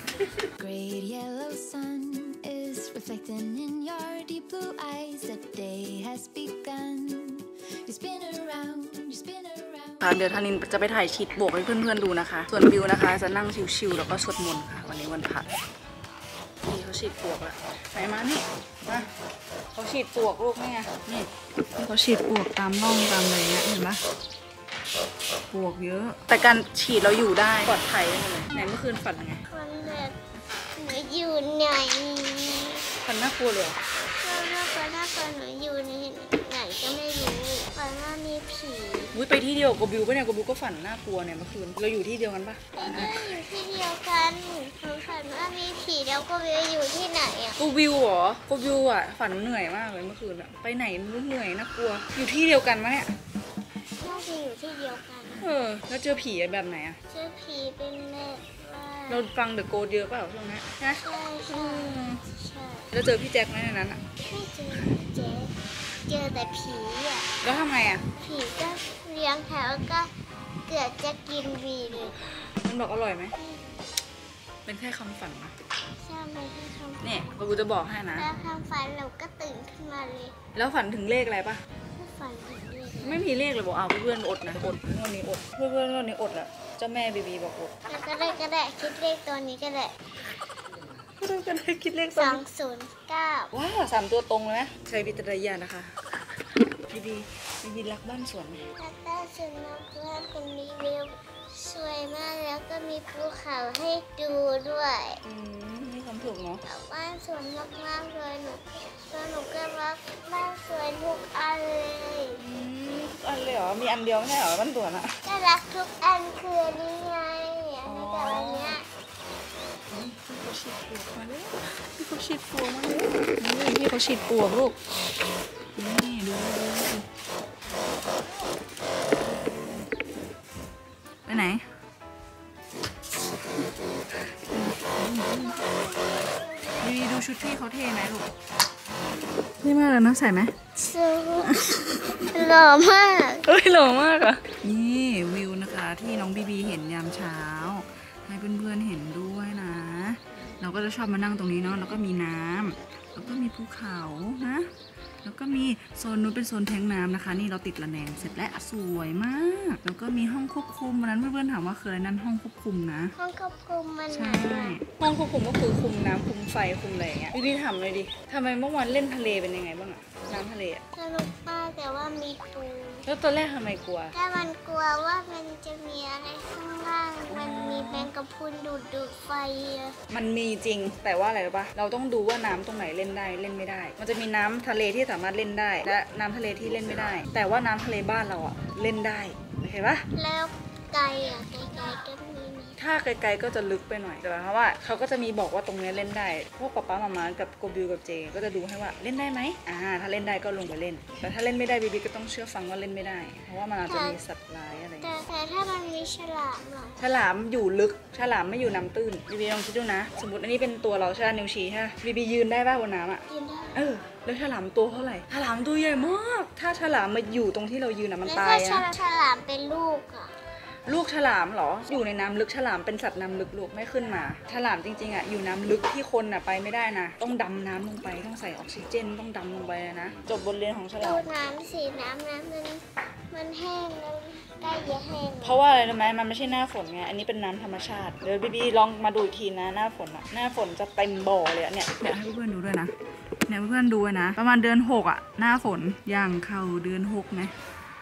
Great yellow sun is reflecting in your deep blue eyes. The day has begun. You spin around, you spin around. เดี๋ยวธนินจะไปถ่ายชีดบวกให้เพื่อนๆดูนะคะ ส่วนบิวนะคะจะนั่งชิวๆแล้วก็สวดมนต์ค่ะวันนี้วันพระนี่เขาฉีดปวกอะไหนมานี่มาเขาฉีดปวกลูกนี่ไงนี่เขาฉีดปวกตามร่องตามอะไรเงี้ยเห็นปะปวกเยอะ แต่การฉีดเราอยู่ได้ปลอดภัยได้เลยไหนเมื่อคืนฝันยังไงคนแบบหนูอยู่ไหนฝันน่ากลัวเลยถ้าหนูอยู่ในไหนก็ไม่รู้ฝันว่ามีผีอุ้ยไปที่เดียวกับบิวปะเนี่ยกับบิวก็ฝันน่ากลัวเนี่ยเมื่อคืนเราอยู่ที่เดียวกันปะไม่ได้อยู่ที่เดียวกันหนูฝันว่ามีผีแล้วก็ไปอยู่ที่ไหนอ่ะกูบิวเหรอกูบิวอ่ะฝันเหนื่อยมากเลยเมื่อคืนอะไปไหนไม่รู้เหนื่อยน่ากลัวอยู่ที่เดียวกันมะเนี่ยน่าจะอยู่ที่เดียวกันแล้วเจอผีแบบไหนอะเจอผีเป็นแบบว่าเราฟังเดอะโกดเยอะเปล่าช่วงนี้นะใช่ใช่ใช่แล้วเจอพี่แจ็คไหมในนั้นอะไม่เจอเจ๊เจอแต่ผีอ่ะแล้วทำไงอะผีก็เลี้ยงแถวก็เกือบจะกินวีเลยมันบอกอร่อยไหมเป็นแค่คำฝันนะใช่ไหมที่คำเนี่ยกูจะบอกให้นะแล้วคำฝันเราก็ตื่นขึ้นมาเลยแล้วฝันถึงเลขอะไรปะไม่ฝันอีกเลยไม่มีเลขเลยบอกเพื่อนๆอดนะอดงวดนี้อดเพื่อนๆงวดนี้อดอะเจ้าแม่บีบีบอกอดแล้วก็ได้คิดเลขตัวนี้ก็ได้ก็ได้คิดเลข 209 ว้าว3 ตัวตรงเลยนะใช้วิจารณญาณนะคะบีบีรักบ้านสวนไหมแล้วก็ส่วนน้ำเพื่อนเป็นรีวิวสวยมากแล้วก็มีภูเขาให้ดูด้วยมีความถูกเนาะแบบบ้านสวยมากๆเลยหนูก็รักบ้านสวยทุกอันเลยทุกอันเลยเหรอมีอันเดียวไม่ใช่เหรอบ้านสวนอะก็รักทุกอันคือนี่ไงอันนี้กับอันเนี้ยพี่เขาฉีดปวกมาเลยพี่เขาฉีดปวกมาเลยนี่พี่เขาฉีดปวกลูกนี่ดูไปไหนดูชุดพี่เขาเท่ไหมลูกนี่มากเลยนะใส่ไหมสวยหล่อมากเอ้ยหล่อมากอ่ะนี่วิวนะคะที่น้องบีบีเห็นยามเช้าให้เพื่อนๆเห็นด้วยนะเราก็จะชอบมานั่งตรงนี้เนาะแล้วก็มีน้ำแล้วก็มีภูเขานะแล้วก็มีโซนนู้นเป็นโซนแทงน้ำนะคะ นี่เราติดระแนงเสร็จแล้วสวยมากแล้วก็มีห้องควบคุมวันนั้นเพื่อนๆถามว่าคืออะไรนั่นห้องควบคุมนะห้องควบคุมมันไหนใช่ห้องควบคุมก็คือคุมน้ำคุมไฟคุมอะไรอย่างเงี้ยพี่ถามเลยดิทำไมเมื่อวานเล่นทะเลเป็นยังไงบ้างอะน้ำทะเลอะสนุกมากแต่ว่ามีปูแล้วตอนแรกทำไมกลัวถ้ามันกลัวว่ามันจะมีอะไรข้างล่างมันมีแมงกะพรุนดูดไฟอะมันมีจริงแต่ว่าอะไรรู้ปะเราต้องดูว่าน้ำตรงไหนเล่นได้เล่นไม่ได้ มันจะมีน้ำทะเลที่สามารถเล่นได้ และน้ำทะเลที่เล่นไม่ได้ แต่ว่าน้ำทะเลบ้านเราอะเล่นได้เห็นปะแล้วไกลอะไกลๆก็มีไหมถ้าไกลๆก็จะลึกไปหน่อยแต่เพราะว่าเขาก็จะมีบอกว่าตรงนี้เล่นได้พวกป๊าป๊ามาม่ากับโกบิวกับเจก็จะดูให้ว่าเล่นได้ไหมถ้าเล่นได้ก็ลงไปเล่น แต่ถ้าเล่นไม่ได้บีบีก็ต้องเชื่อฟังว่าเล่นไม่ได้ เพราะว่ามันอาจจะมีสัตว์ร้ายอะไรอย่างเงี้ยแต่ถ้ามันมีฉลามอะฉลามอยู่ลึกฉลามไม่อยู่น้ำตื้นบีบีลองคิดดูนะสมมติอันนี้เป็นตัวเราใช่ไหมนิ้วชี้ใช่ไหมบีบียืนได้ป่ะบนน้ำอะกินได้แล้วฉลามตัวเท่าไหร่ฉลามตัวใหญ่มากถ้าฉลามมาอยู่ตรงที่เรายืนอะมันแล้วตาถ้าย ฉนะลามเป็นลูกอะลูกฉลามเหรออยู่ในน้ำลึกฉลามเป็นสัตว์น้ำลึกลูกไม่ขึ้นมาฉลามจริงๆอะอยู่น้ำลึกที่คนอะไปไม่ได้นะต้องดำน้ำลงไปต้องใส่ออกซิเจนต้องดำลงไปเลยนะจบบทเรียนของฉลาดูมน้ำสีน้ำมันแห้งแล้วใกล้จะแห้งเพราะว่าอะไรรู้ไหมมันไม่ใช่หน้าฝนไงอันนี้เป็นน้ำธรรมชาติเดี๋ยวบีบีลองมาดูอีกทีนะหน้าฝนอะหน้าฝนจะเต็มบ่อเลยอะเนี่ยให้เพื่อนๆดูด้วยนะเนี่ยเพื่อนๆดูนะประมาณเดือน6อะหน้าฝนย่างเข้าเดือน6ไหม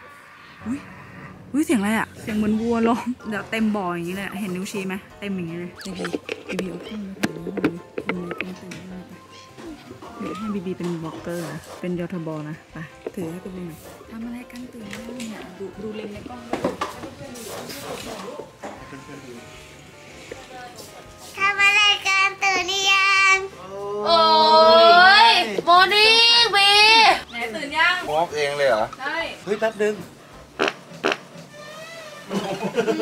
อุ้ยเสียงอะไรอะเสียงเหมือนวัวร้องเดี๋ยวเต็มบ่ออย่างนี้เลยเห็นนิ้วชี้ไหมเต็มอย่างนี้เลยบีบีเอาขึ้นมาถ่ายรูปนี้ทำไมเป็นตื่นได้ไปเดี๋ยวให้บีบีเป็นบล็อกเกอร์นะเป็นยทบนะไปถือให้เป็นหน่อยทำอะไรกันตื่นได้เนี่ยดูเลนในกล้องด้วยทำอะไรกันตื่นหรือยังโอ้ยโมอนิ่งบีไหนตื่นยังวอล์กเองเลยเหรอใช่เฮ้ยแป๊บนึง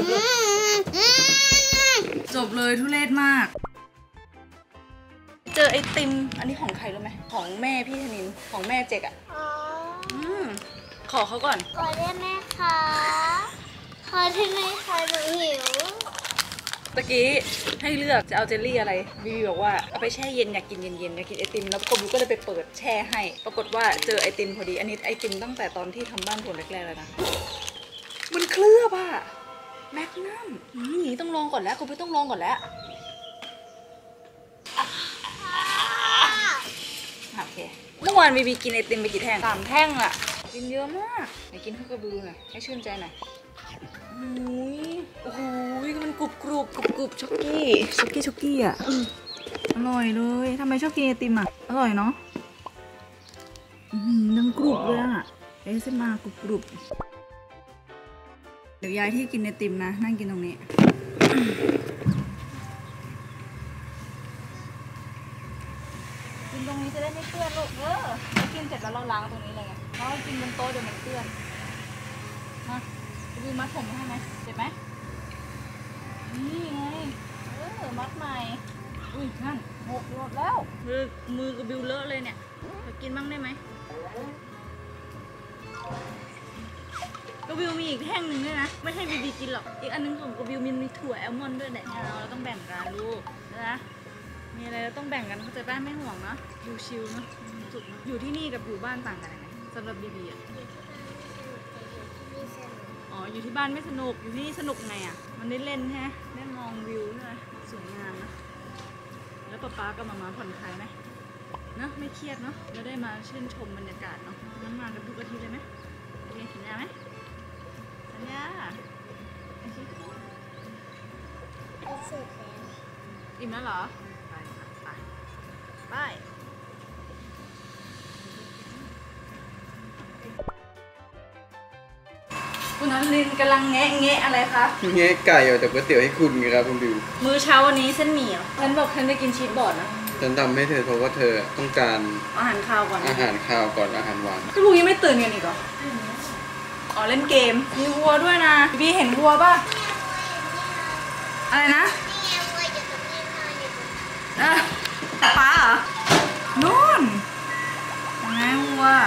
จบเลยทุเรศมาก เจออติมอันนี้ของใครรู้ไหมของแม่พี่ธนินของแม่เจกอ่ะอ๋อขอเขาก่อนขอได้ไหมคะขอได้ไหมคะหนูหิวตะกี้ให้เลือกจะเอาเจลลี่อะไรบีบีบอกว่าเอาไปแช่เย็นอยากกินเย็นๆอยากกินไอติมแล้วปรากฏบีก็เลยไปเปิดแช่ให้ปรากฏว่าเจอไอติมพอดีอันนี้ไอติมตั้งแต่ตอนที่ทำบ้านผลแรกๆแล้วนะมันเคลือบอะแมกนัมนี่ต้องลองก่อนแล้วกูไปต้องลองก่อนแล้วโอเคเมื่อวานบีบีกินไอติมไปกี่แท่ง3 แท่งอะกินเยอะมากไหนกินให้กระบือหน่อยให้ชื่นใจหน่อยโอ้โหมันกรุบกรุบกรุบกรุบช็อกกี้อ่ะอร่อยเลยทำไมชอบกินไอติมอ่ะอร่อยเนาะนังกรุบเลยอ่ะเอสมากรุบกรุบเดี๋ยวยายที่กินไอติมนะนั่งกินตรงนี้กินตรงนี้จะได้ไม่เปื้อนลูกแล้วกินเสร็จแล้วเราล้างตรงนี้เลยไงเพราะกินบนโต๊ะเดี๋ยวมันเปื้อนมาดูมัดผมให้ไหมเจ็บไหมนี่ไงมัดใหม่อุ้ยนั่นหมดแล้วมือกระบิวเลอะเลยเนี่ยจะกินบ้างได้ไหมกระบิวมีอีกแท่งหนึ่งด้วยนะไม่ให้บีบีกินหรอกอีกอันนึงของกระบิวมีถั่วแอลมอนด์ด้วยแหละเราต้องแบ่งกันลูกนะมีอะไรเราต้องแบ่งกันเข้าใจบ้านไม่ห่วงนะดูชิลนะสุดนะอยู่ที่นี่กับอยู่บ้านต่างกันยังไงสำหรับบีบีอ่ะอ๋ออยู่ที่บ้านไม่สนุกอยู่ที่นี่สนุกไงอ่ะมันได้เล่นฮะได้มองวิวใช่ไหมสวยงามนะแล้วป๊ากับมาผ่อนคลายไหมเนาะไม่เครียดเนาะแล้วได้มาชื่นชมบรรยากาศเนาะนั่งมากันทุกอาทิตย์เลยไหมโอเคสัญญาไหมสัญญาอิ่มแล้วเหรอไปคุณนรินทร์กำลังแงะอะไรคะแงะไก่ออกจากก๋วยเตี๋ยวให้คุณครับคุณบิวมื้อเช้าวันนี้เส้นหมี่เหรอฉันบอกฉันจะกินชีสบอร์ดนะฉันทำให้เธอเพราะว่าเธอต้องการอาหารข้าวก่อนอาหารหวานพี่บูยังไม่ตื่นกันอีกเหรออ๋อเล่นเกมมีวัวด้วยนะพี่เห็นวัวป่ะอะไรนะนี่ไงวัวอยู่ตรงนี้นอนอยู่ตรงนี้ป้าเหรอนู่นยังไงวัว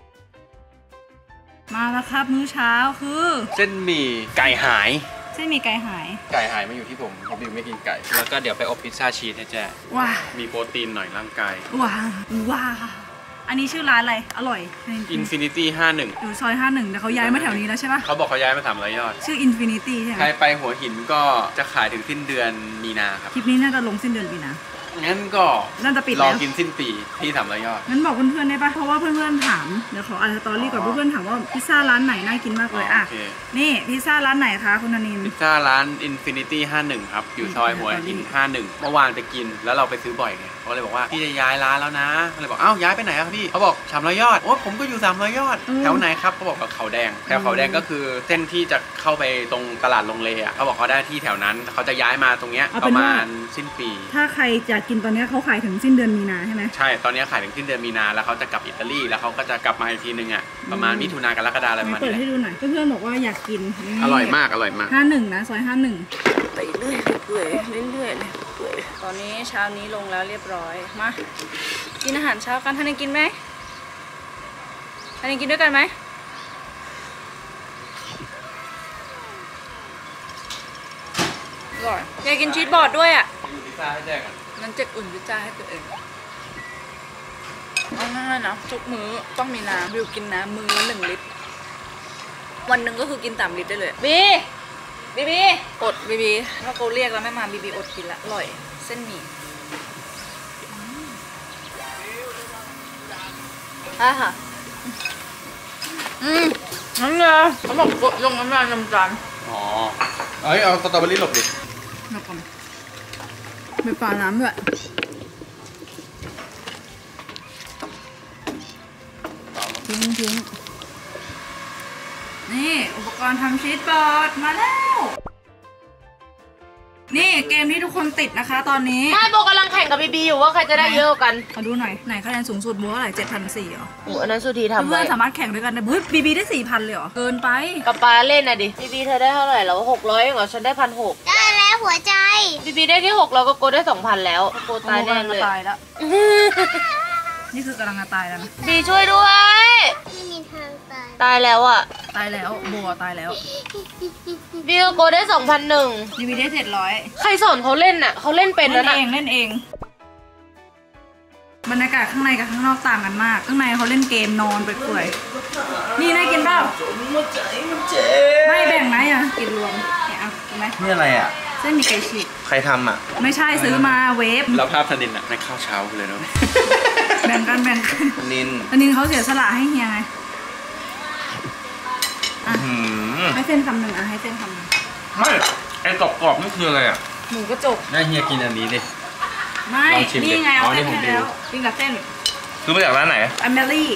มาแล้วครับมื้อเช้าคือเส้นหมี่ไก่หายเส้นหมี่ไก่หายมาอยู่ที่ผมเพราะบิวไม่กินไก่แล้วก็เดี๋ยวไปอบพิซซ่าชีสให้แจ้ว้ามีโปรตีนหน่อยร่างกายว้าอันนี้ชื่อร้านอะไรอร่อย Infinity 51 อยู่ซอย51แต่เขาย้ายมาแถวนี้แล้วใช่ปะเขาบอกเขาย้ายมา300 ยอดชื่อ Infinity ใช่ไหมใครไปหัวหินก็จะขายถึงสิ้นเดือนมีนาครับคลิปนี้น่าจะลงสิ้นเดือนมีนางั้นก็น่าจะปิดรอกินสิ้นปีที่300 ยอดงั้นบอกเพื่อนๆได้ปะเพราะว่าเพื่อนๆถามเดี๋ยวขออ่านสตอรี่ก่อนเพื่อนๆถามว่าพิซซ่าร้านไหนน่ากินมากเลยอ่ะนี่พิซซ่าร้านไหนคะคุณธนินพิซซ่าร้าน Infinity 51ครับอยู่ซอยหัวหิน51เมื่อวานไปกินแล้วเราไปซื้อบ่อยไงเขาเลยบอกว่าพี่จะย้ายร้านแล้วนะเขาเลยบอกอ้าวย้ายไปไหนครับพี่เขาบอก300 ยอดโอ้ผมก็อยู่300 ยอดแถวไหนครับเขาบอกว่าเขาแดงแถวเขาแดงก็คือเส้นที่จะเข้าไปตรงตลาดลงเลอ่ะเขาบอกเขาได้ที่แถวนั้นเขาจะย้ายมาตรงเนี้ยประมาณสิ้นปีถ้าใครอยากกินตอนนี้เขาขายถึงสิ้นเดือนมีนาใช่ไหมใช่ตอนนี้ขายถึงสิ้นเดือนมีนาแล้วเขาจะกลับอิตาลีแล้วเขาก็จะกลับมาอีกทีนึงอ่ะประมาณมิถุนากรกฎาคมอะไรประมาณนี้เปิดให้ดูหน่อยเพื่อนๆบอกว่าอยากกินอร่อยมาก 51นะซอย51ไปเรื่อยเปื่อยเรื่อยเลยเปื่อยตอนนี้เช้านี้ลงแล้วเรียบร้อยมากินอาหารเช้ากันท่านกินไหมท่านกินด้วยกันไหมอร่อยแกกินชีสบอร์ดด้วยอ่ะพิซซ่าให้แจ้กันนั้นจะอุ่นพิซซ่าให้ตัวเองเอาง่ายๆนะทุกมื้อต้องมีน้ำบิวกินน้ำมื้อละ1 ลิตรวันหนึ่งก็คือกิน3 ลิตรได้เลยบีอดบีถ้าเขาเรียกแล้วไม่มาบีอดกินละอร่อยเส้นหมี่ค่ะนั่นไงเขาบอกกดลงน้ำลายน้ำตาลอ๋อเอาสตรอเบอรี่หลบดิหลบก่อนมีปลาน้ำด้วยทิ้งนี่อุปกรณ์ทำชีสบอร์ดมาแล้วนี่เกมที่ทุกคนติดนะคะตอนนี้ไม่โบกำลังแข่งกับบีบีอยู่ว่าใครจะได้เยอะกันมาดูหน่อยไหนคะแนนสูงสุดโบเท่าไหร่7,400เหรอโอ้อันนั้นสุธีทำเพื่อนสามารถแข่งด้วยกันได้บีได้ 4,000เลยเหรอเกินไปกับปลาเล่นน่ะดิบีเธอได้เท่าไหร่แล้ว600เหรอฉันได้1,600 ได้แล้วหัวใจบีได้ที่6แล้วก็โกได้ 2,000 แล้วโกตายแน่เลยตายแล้ว นี่คือกำลังจะตายแล้วนะบีช่วยด้วยไม่มีทางตายตายแล้วอ่ะตายแล้วบัวตายแล้วบีกับโกได้ 2,100 ดีวีได้700 ใครสอนเขาเล่นน่ะเขาเล่นเป็นเล่แล้วนน่ะเองเล่นเอง บรรยากาศข้างในกับข้างนอกต่างกันมาก ข้างในเขาเล่นเกมนอนไปเปื่อยนี่ได้กินเปล่าไม่แบ่งนะอย่ากินรวมเนี่ยเอากินไหมนี่อะไรอ่ะเส้นหมีไก่ฉีกใครทำอ่ะไม่ใช่ซื้อมาเวฟแล้วภาพธนินอ่ะในข้าวเช้าเลยเนาะแบ่งกันแบ่งกันนินอันนี้เขาเสียสละให้เฮียไงอ่ะหืมให้เส้นคำหนึ่งอ่ะให้เส้นคำหนึ่งไม่ไอ้กรอบๆนี่คืออะไรอ่ะหมูกระจกน่าเฮียกินอันนี้ดิไม่ลองชิมดินี่ไงเอาอ๋อนี่เส้นผมให้ดูแล้วกินกับเส้นคือมาจากร้านไหนอเมลี่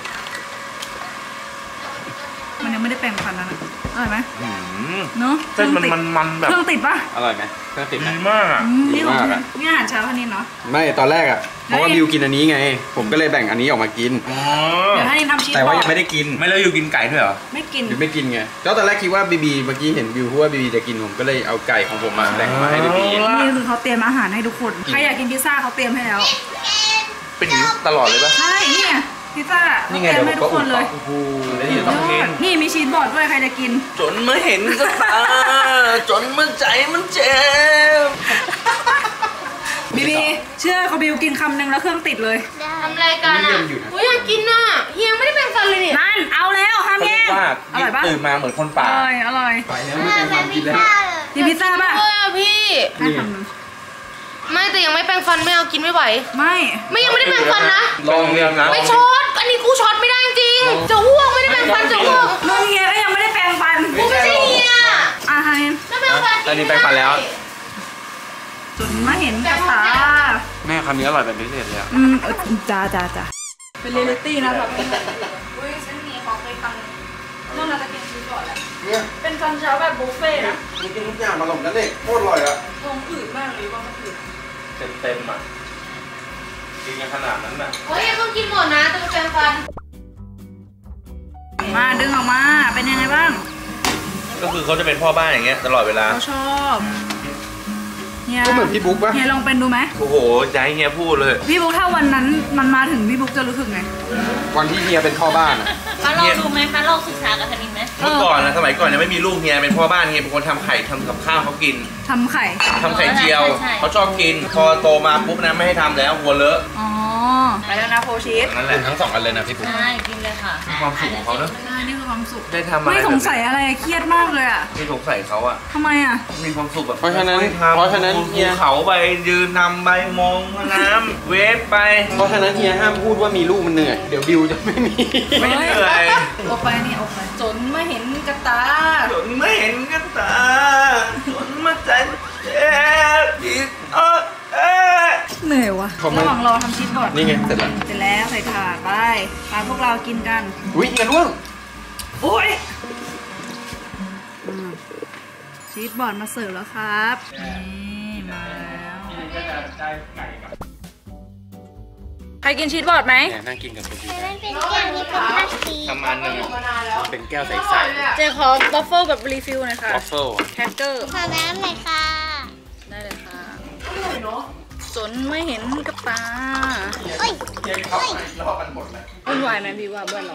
มันยังไม่ได้แปรงฟันนะอร่อยไหมหืมเนาะเส้นมันแบบเครื่องติดปะอร่อยไหมเครื่องติดไหมดีมากอ่ะนี่ของดีมากอะนี่อาหารเช้าท่านินเนาะไม่ตอนแรกอ่ะเพราะว่าบิวกินอันนี้ไง ผมก็เลยแบ่งอันนี้ออกมากินอ๋อเดี๋ยวท่านินทำชีสแต่ว่าบอยัร์งดไม่ได้กินไม่แล้วอยู่กินไก่ด้วยเหรอไม่กินบิวไม่กินไงก็ตอนแรกคิดว่าบีเมื่อกี้เห็นบิวพูดว่าบีจะกินผมก็เลยเอาไก่ของผมมาแบ่งมาให้บีนี่คือเขาเตรียมอาหารให้ทุกคนใครอยากกินพิซซ่าเขาเตรียมให้แล้วเป็นอย่างนี้ตลอดเลยปะใช่นี่ไงพิซซ่านี่ไงเขาเตรียเดี๋ยวมผให้มทุก็กคอุ่นนเลยโอ้โหแล้วนี่ต้องยอดนี่มีชีสบอร์ดด้วยใครจะกินจนมาเห็นกับตาจนมาใจมันเจ็บบีบีเชื่อเขาบิวกินคำหนึ่งแล้วเครื่องติดเลยได้ทำอะไรกันอ่ะอุ้ยอยากกินอ่ะเฮียไม่ได้แบ่งฟันเลยนี่นั่นเอาแล้วห้ามเขาแย่เรียงกว่าอร่อยปะตื่นมาเหมือนคนป่าอร่อยไปแล้วไม่เป็นความกินแล้วกินพิซซ่าป่ะเฮ้ยอะพี่ให้คำหนึ่งไม่แต่ยังไม่แปรงฟันไม่เอากินไม่ไหวไม่ไม่ยังไม่ได้แปรงฟันนะลองเรียงนะไม่ช็อตอันนี้กูช็อตไม่ได้จริงจะอ้วกไม่ได้แปรงฟันจะอ้วกมึงเฮียก็ยังไม่ได้แปรงฟันกูไม่ใช่เฮียอ่ะฮานินแล้วแปรงฟันตอนนี้แปรงฟันแล้วจนมาเห็นกับตาแม่คำนี้อร่อยแบบพิเศษเลยอ่ะจ้าเป็นเรียลลิตี้นะครับอุ้ยฉันมีของไปตังเมื่อเราจะกินชีสก่อนแหละเนี่ยเป็นฟันเช้าแบบบุฟเฟ่ต์นะกินทุกอย่างมาหลงกันเลยโคตรอร่อยอ่ะทองอืดมากเลยว่ามันอืดเต็มอ่ะกินกันขนาดนั้นอ่ะเฮ้ยต้องกินหมดนะจะไปแปรงฟันมาดึงออกมาเป็นยังไงบ้างก็คือเขาจะเป็นพ่อบ้านอย่างเงี้ยตลอดเวลาเขาชอบเฮียก็เหมือนพี่บุ๊กปะเฮียลองเป็นดูไหมโอ้โหใจเฮียพูดเลยพี่บุ๊กถ้าวันนั้นมันมาถึงพี่บุ๊กจะรู้สึกไงวันที่เฮียเป็นพ่อบ้านอ่ะคะลองดูไหมคะลองศึกษากับธนินไหมเมื่อก่อนนะสมัยก่อนยังไม่มีลูกเฮียเป็นพ่อบ้านเฮียเป็นคนทำไข่ทำกับข้าวเขากินทำไข่ทำไข่เจียวเขาชอบกิน พอโตมาปุ๊บนะไม่ให้ทำแล้วหัวเลอะอ๋อไปแล้วนะโฟชีสนั่นแหละทั้งสองอันเลยนะพี่บุ๊กใช่กินเลยค่ะมีความสุขของเขาเนอะใช่นี่คือความสุขได้ทำอะไรไม่สงสัยอะไรเครียดมากเลยอ่ะไม่สงสัยเขาอะทำไมอ่ะมีความสุขแบบเพราะฉะนั้นไม่ทำเพราะฉะนั้นภูเฮียเขาไปยืนนำใบมองน้ำเวฟไปเพราะฉะนั้นเฮียห้ามพูดว่ามีลูกมันเหนื่อยเดี๋ยวบิวจะไม่มีไม่เหนื่อยออกไปนี่ออกไปจนมาเห็นกับตาจนไม่เห็นกันตาจนมาใจเจ็บอีกเหนื่อยวะระหว่างรอทำชีสบอร์ดนี่ไงเสร็จแล้วเสร็จแล้วใส่ถาดไปพวกเรากินกันอุ้ยเฮียร่วงโอ้ยชีสบอร์ดมาเสิร์ฟแล้วครับนี่มาแล้วใครกินชีสบอร์ดไหมเนี่ยนั่งกินกับคนอื่นมันเป็นแก้วนี้เป็นพลาสติกทำอันหนึงเป็นแก้วใสเจ๊ขอบัฟเฟิลแบบรีฟิลหน่อยค่ะๆวัฟเฟิลแคคเกอร์ขอน้ำหน่อยค่ะได้เลยค่ะจนไม่เห็นกับตาเอ้ยรอกันหมดเลยวุ่นวายไหมพี่ว่าเบื่อเรา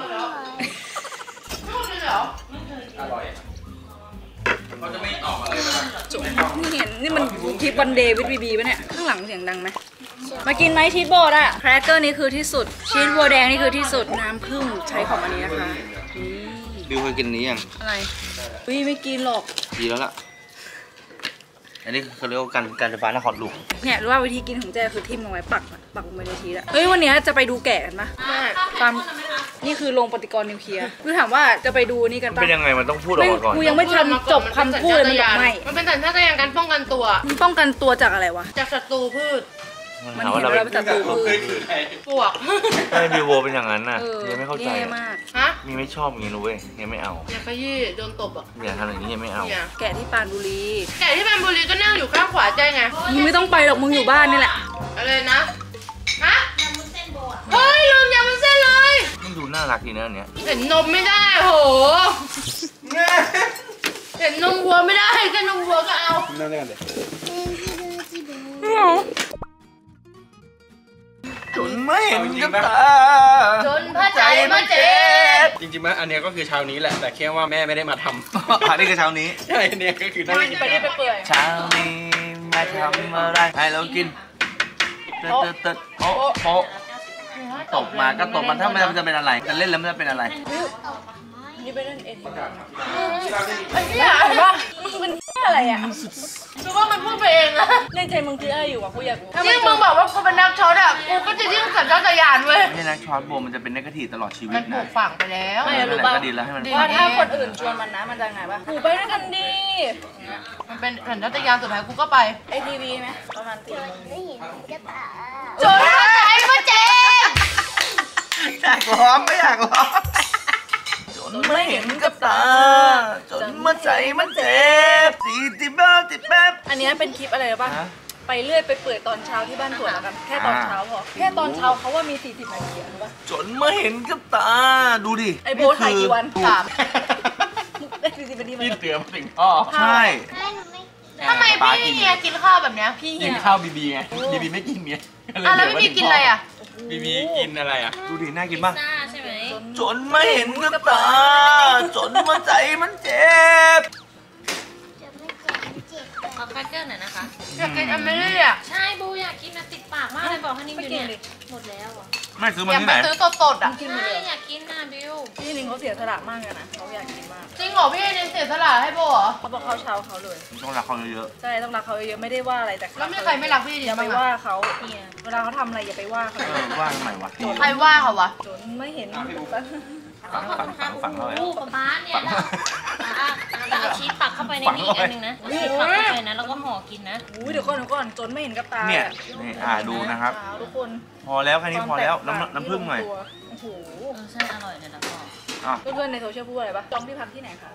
อร่อยเขาจะไม่ออกอะไรเลยจุ๊บนี่เห็นนี่มันคลิปวันเดย์วิดบีบีปะเนี่ยข้างหลังเสียงดังไหมมากินไหมชีสบอร์ดอะแครกเกอร์นี่คือที่สุดชีสบัวแดงนี่คือที่สุดน้ำผึ้งใช้ของอันนี้นะคะนี่บิวเคยกินนี้ยังอะไรวิไม่กินหรอกดีแล้วล่ะ อันนี้เขาเรียกว่าการไฟฟ้านครหลวงเนี่ยรู้ว่าวิธีกินของเจ๊คือทิ่มลงไว้ปักลงไปในทีละเฮ้ยวันนี้จะไปดูแกะกันปะตามนี่คือโรงปฏิกรณ์นิวเคลียร์คือถามว่าจะไปดูนี่กันปะเป็นยังไงมันต้องพูดออกมาก่อนกูยังไม่ทันจบคำพูดเลยมันบอกไม่มันเป็นสัญชาตญาณการป้องกันตัวมึงป้องกันตัวจากอะไรวะจากศัตรูพืชมันหาเห็ว่าน เราเราเป็เป็น นศัตรูพืชปวกไม่บิวโวเป็นอย่างนั้นน่ะเออยังไม่เข้าใจแย่อะมากฮะมีไม่ชอบอย่างนี้รู้เว้ยยังไม่เอาอย่าขยี้โดนตบอ่ะอย่าทำอย่างนี้ยังไม่เอาเนี่ยแกะที่ปรานบุรีแกที่แบนบุรีก็นั่งอยู่ข้างขวาใจไงมึงไม่ต้องไปหรอกมึงอยู่บ้านนี่แหละอะไรนะ ฮะเฮ้ยลืมยำมันเส้นเลยมันดูน่ารักดีนะอันเนี้ยเห็นนมไม่ได้โห เห็นนมวัวไม่ได้แค่นมวัวหัวก็เอานั่งด้วยกันเลยจนไม่เห็นกับตาจนพระใจมาเจ็บจริงๆว่าอันเนี้ยก็คือเช้านี้แหละ แต่แค่ว่าแม่ไม่ได้มาทำอันนี้คือเช้านี้ใช่อันเนี้ยก็คือนั่งกินไปได้ไปเปื่อยเช้านี้แม่ทำอะไรให้เรากินเติร์ดโป๊ะตบมาก็ตบมันถ้ามันจะเป็นอะไรจะเล่นแล้วมันจะเป็นอะไรนี่ไปเล่นเอ็นไอ้เหี้ยเห็นปะมึงเป็นเหี้ยอะไรอ่ะคือว่ามันพูดไปเองนะในใจมึงคิดอะไรอยู่วะกูอยากรู้ยิ่งมึงบอกว่ากูเป็นนักช็อตอ่ะกูก็จะยิ่งสัญชาตญาณเว้ยไม่ใช่นักช็อตโบมันจะเป็นเนกาทีฟตลอดชีวิมัตนปลูนะกฝังไปแล้วไม่นั่นรู้แหละป่ะก็ดีแล้วให้มันว่าถ้าคนอื่นชวนมันนะมันจะไงปะกูไปด้วยกันดีมันเป็นสัญชาตญาณสุดท้ายกูก็ไปไอทีวีไหมประมาณตีไม่เห็นกับตาจนพระใจมาเจ็บอยากร้องไม่อยากร้องจนไม่เห็นกับตาจนมาใจมันเจ็บตีติบ้าติแป๊บอันนี้เป็นคลิปอะไรป่ะฮะไปเรื่อยไปเปื่อยตอนเช้าที่บ้านสวนแล้วกันแค่ตอนเช้าพอแค่ตอนเช้าเขาว่ามี40 นาทีรู้ป่ะจนมาเห็นกับตาดูดิไอโบถ่ายกี่วันสามได้40 นาทีมันพี่เตือนมาถึงพ่อใช่ให้หนูไม่ทำไมพี่เฮียกินข้าวแบบเนี้ยพี่กิเหี้นยข้าวบีบีไงบีบีไม่กินไงก็เลยอ่ะแล้วเดี๋ยไม่มีกินอะไรอ่ะบีบีกินอะไรอ่ะดูดิน่ากินป่ะซ่าใช่ไหมจนมาเห็นกับตาจนมาใจมันเจ็บจะไม่เจ็บไม่เจ็บขอแครกเกอร์หน่อยนะคะ อยากกินอเมรี่อ่ะใช่บูอยากกินนะติดปากมากเลยบอกให้นิ่มไม่อยู่กินเนี่ยดิหมดแล้วอ่ะไม่ซื้อมาอยากที่ไปไหนซื้อสดๆอ่ะกินหมดใช่เลยอยากกินนะบิวพี่นิงเขาเสียสละมากเลยนะเขาอยากกินมากจริงเหรอพี่เนยเสียสละให้โบเหรอเขาบอกเขาเช้าเขาเลยต้องรักเขาเยอะใช่ต้องรักเขาเยอะไม่ได้ว่าอะไรแต่แล้วมีใครไม่รักพี่ดีอย่าไปบ้างว่าอะเขาเวลาเขาทำอะไรอย่าไปว่าเขาว่าทำไมวะใครว่าเขาวะจนไม่เห็นฝังเข้าไปบูป๊าเนี่ยเราเอาชีสปักเข้าไปในนี้อีกอันหนึงนะเอาชีสปักเข้าไปนะแล้วก็ห่อกินนะอุ้ยเดี๋ยวก่อนจนไม่เห็นกับตาเนี่ยนี่ดูนะครับเช้าทุกคนพอแล้วแค่นี้พอแล้วน้ำผึ้งหน่อยโอ้โหใช่อร่อยเลยนะพ่ออ่ะเพื่อนๆในโซเชียลพูดอะไรปะจองที่พักที่ไหนคะ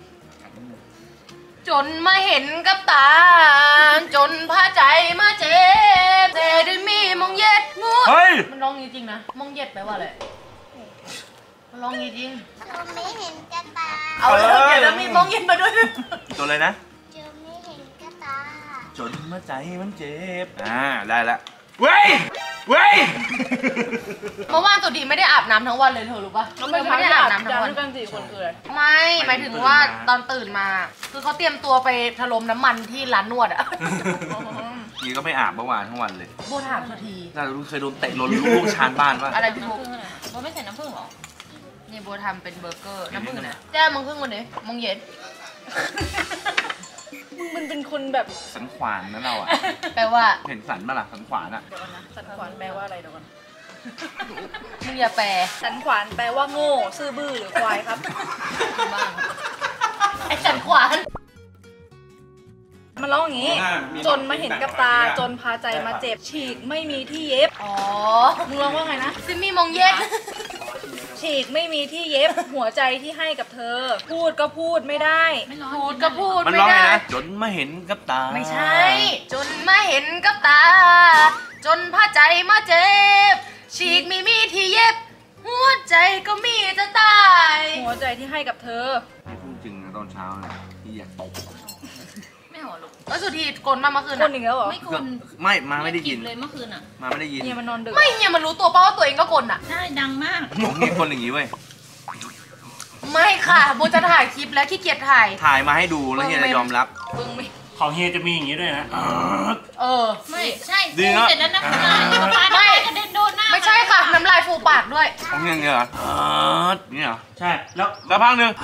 จนมาเห็นกับตา จนพาใจมาเจ็บแต่ด้วยมีมองเย็ดงูเฮ้ยมันร้องงี้จริงนะมองเย็ดแปลว่าอะไรมันร้องงี้จริงจะไม่เห็นกับตาเอาเลยเดี๋ยวแล้วมีมองเย็ดมาด้วยตัวอะไรนะจะไม่เห็นกับตาจนมาใจมันเจ็บได้ละเว้ยเว้ยเมื่อวานตัวดีไม่ได้อาบน้ำทั้งวันเลยเธอรู้ปะเขาไม่ไม่ได้อาบน้ำทั้จาง นวันด้วยกัน4 คนคืออะไรไม่หมายถึงว่าตอนตื่นมา คือเขาเตรียมตัวไปถล่มน้ำมันที่ร้านนวดอะนี่ก็ไม่อาบเมื่อวานทั้งวันเลยโบถามเธอทีน่าจะเคยโดนเตะล้นลูกชานบ้านป่ะอะไรพี่บุ๊กน้ำผึ้งอะไรบูไม่ใส่น้ำผึ้งหรอนี่โบทำเป็นเบอร์เกอร์น้ำผึ้งนะแจ้มงครึ่งวันนี้มงเย็นมันเป็นคนแบบสันขวานนะเราอ่ะแปลว่าเห็นสันป่ะล่ะสันขวานอ่ะเดี๋ยวก่อนนะสันขวานแปลว่าอะไรเดี๋ยวก่อนมึงอย่าแปลสันขวานแปลว่าโง่ซื่อบื้อหรือควายครับบ้างไอ้จัดขวานมันร้องอย่างนี้ จนมาเห็นกับตาจนพาใจมาเจ็บฉีกไม่มีที่เย็บอ๋อมึงร้องว่าไงนะซิมมี่มงเย็นฉีกไม่มีที่เย็บ หัวใจที่ให้กับเธอ พูดก็พูดไม่ได้ไม่ร้อนพูดก็พูดมันไม่ร้องไงได้นะจนมาเห็นกับตาไม่ใช่ จนมาเห็นกับตา จนพาใจมาเจ็บ ฉีกไม่มีที่เย็บ หัวใจก็มีจะตายหัวใจที่ให้กับเธอไม่พูดจริงนะตอนเช้าเนี่ยที่อยากตบไม่หอลูกแล้วสุธีกลมาเมื่อคืนคนอีกแล้วเหรอไม่คุณไม่มาไม่ได้ยินเลยเมื่อคืนอ่ะมาไม่ได้ยินเนี่ยมันนอนดึกไม่เนี่ยมันรู้ตัวเปล่าว่าตัวเองก็กลอ่ะใช่ดังมากผมมีคนอย่างนี้เว้ยไม่ค่ะโบจะถ่ายคลิปแล้วขี้เกียจถ่ายถ่ายมาให้ดูแล้วเฮียจะยอมรับมึงไม่ของเฮียจะมีอย่างนี้ด้วยนะเออไม่ใช่ดีนะเสร็จแล้วนะคุณนายป๊าไม่กระเด็นโดนหน้าไม่ใช่ค่ะ น้ำลายฟูปากด้วยของเฮียเนี่ยเหรอนี่เหรอใช่แล้วแล้วพักหนึ่ง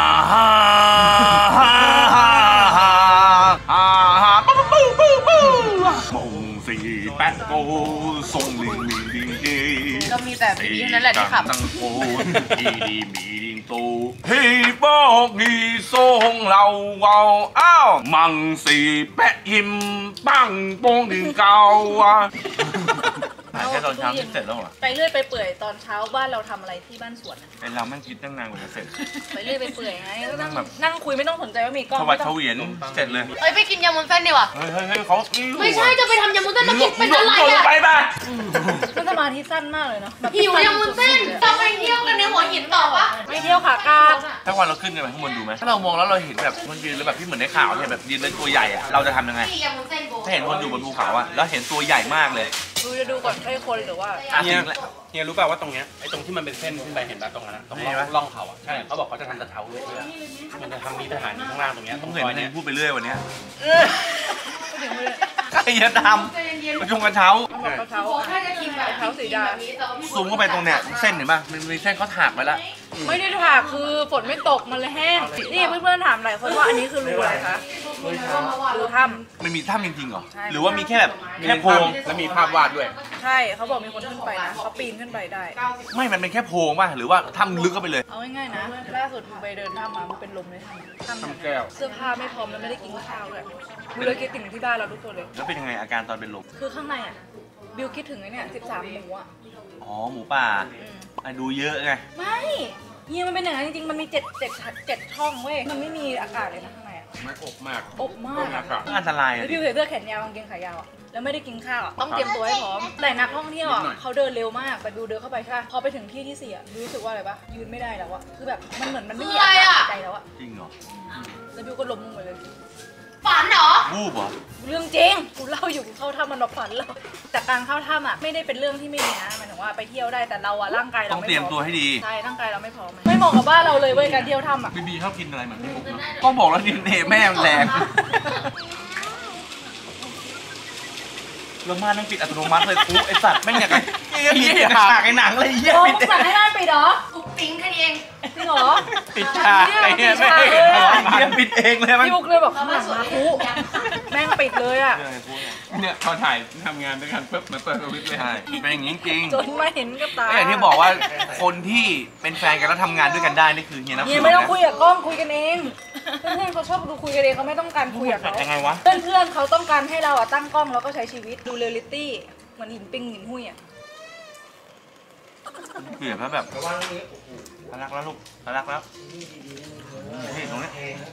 มงสีแป๊กโกทรงลิงลิงลิงดีก็มีแต่พี่ๆเท่านั้นแหละที่ขับตั้งโกนดีดีมีดิงโตให้บอกดีทรงเราเอาอ้าวมังสีแปะหิมปังโป้งดิงเกาถ่ายแค่ตอนเช้าที่เสร็จแล้วเหรอไปเรื่อยไปเปื่อยตอนเช้าบ้านเราทำอะไรที่บ้านสวนอะเป็นเราแม่งคิดตั้งนานกว่าจะเสร็จไปเรื่อยไปเปื่อยไงก็นั่งแบบนั่งคุยไม่ต้องสนใจว่ามีกล้องทวัดไม่ต้ทองเวียนเสร็จเลยเอ้ยไปกินยำวุ้นเส้นดีกว่าเฮ้ยเขาไม่ใช่จะไปทำยำวุ้นเส้นมากินเป็นอะไรไปอ่ะบ้ามันสมาธิสั้นมากเลยเนาะแบบหิวยำวุ้นเส้นจะไปเที่ยวกันในหัวหินต่อปะไปเที่ยวขากาดถ้าวันเราขึ้นกันไปข้างบนดูไหมถ้าเรามองแล้วเราเห็นแบบมันยืนแล้วแบบที่เหมือนในข่าวเนี่ยแบบยืนเป็นตัวใหญ่อะเราจะทำยังไงนี่ยำวุ้นเส้นโบถ้าเห็นคนอยู่บนภูเขาอะแล้วเห็นตัวใหญ่มากเลยดูจะดูก่อนใช่คนหรือว่าเฮียรู้ป่าวว่าตรงเนี้ยไอ้ตรงที่มันเป็นเส้นขึ้นไปเห็นป่ะตรงนั้นตรงร่องเขาอ่ะใช่เขาบอกเขาจะทำกระเช้าเพื่อมันจะทำมีสถานีข้างล่างตรงเนี้ยตต้รองงเห็นซอยมันเนี้ยพูดไปเรื่อยวันเนี้ยใครจะทำประชุมกระเช้าเอากระเช้าถ้าจะกินแบบกระเช้าสีดาซูมเข้าไปตรงเนี้ยเส้นเห็นป่ะมันมีเส้นเขาถากไปแล้วไม่ได้ถากคือฝนไม่ตกมันเลยแห้งนี่เพื่อนๆถามหลายคนว่าอันนี้คือรูอะไรคะรูถ้มันมีถ้ำจริงๆเหรอใช่หรือว่ามีแค่แบบแค่โพรงแล้วมีภาพวาดด้วยำใช่เขาบอกมีคนขึ้นไปนะเขาปีนขึ้นไปได้ไม่มันเป็นแค่โพรงป่ะหรือว่าถ้ำลึกเข้าไปเลยเอาง่ายๆนะล่าสุดมึงไปเดินถ้ำมามันเป็นลมเลยถ้ำถ้ำแก้วเสื้อผ้าไม่พร้อมแล้วไม่ได้กินข้าวเลยบิวเลยคิดถึงที่บ้านเราทุกคนเลยแล้วเป็นยังไงอาการตอนเป็นลมคือข้างในอ่ะบิวคิดถึงไอ้เนี่ย13หมูอ่ะอ๋อหมูป่าดูเยอะไงไม่เฮียมันเป็นอย่างนั้นจริงๆมันมี7ช่องเว้ยมันไม่มีอากาศเลยนะข้างในอ่ะไม่อบมากอบมากอะอันตรายแล้วอะดิบิวใส่เสื้อแขนยาวกางเกงขายาวอ่ะแล้วไม่ได้กินข้าวอะต้องเตรียมตัวให้พร้อมแต่นักท่องเที่ยวอ่ะเขาเดินเร็วมากแต่บิวเดินเข้าไปใช่ปะพอไปถึงที่ที่4อ่ะบิวรู้สึกว่าอะไรปะยืนไม่ได้แล้วอ่ะคือแบบมันเหมือนมันไม่มีอากาศหายใจแล้วอ่ะจริงเหรอแล้วบิวก็ล้มลงไปเลยฝันเหรอวูบเหรอเรื่องจริงกูเล่าอยู่กูเข้าถ้ำมันฝันแล้วแต่การเข้าถ้ำอ่ะไม่ได้เป็นเรื่องที่ไม่ดีนะหมายถึงว่าไปเที่ยวได้แต่เราอ่ะร่างกายเราต้องไม่เตรียมพร้อตัวให้ดีใช่ร่างกายเราไม่พร้อมไม่เหมาะกับบ้านเราเลยเว้ยการเที่ยวถ้ำอ่ะบีบีชอบกินอะไรเหมือนพี่มุกเนอะก็บอกแล้วดินเนแม่มันแรงแล้วม่านนั่งปิดอัตโนมัติเลยกูไอสัตว์แม่งอยากปิดฉากไอหนังเลยเหี้ยโอ้ปิดสั่งให้ได้ปิดเหรอทุกปิ๊งแค่นี้เองจริงเหรอปิดฉากไอเหี้ยแม่งเห็นเหรอไอ้เหี้ยปิดเองเลยมันพี่มุกเลยบอกข้างหลังมาคุแม่งปิดเลยอ่ะเนี่ยพอถ่ายทำงานด้วยกันปุ๊บมาเปิดสวิตช์เลยใช่เป็นอย่างนี้จริงจนไม่เห็นกับตาก็อย่างที่บอกว่าคนที่เป็นแฟนกันแล้วทำงานด้วยกันได้นี่คือเฮียนับเฮียไม่ต้องคุยกับกล้องคุยกันเองเพื่อนๆเขาชอบดูคุยกันเองเขาไม่ต้องการคุยกับเขายังไงวะเพื่อนๆเขาต้องการให้เราอ่ะตั้งกล้องแล้วก็ใช้ชีวิตดูเรียลลิตี้เหมือนหินปิงหินหุ้ยอ่ะเกือบแล้วแบบพลักแล้วลูกพลักแล้วนี่ตรงนี้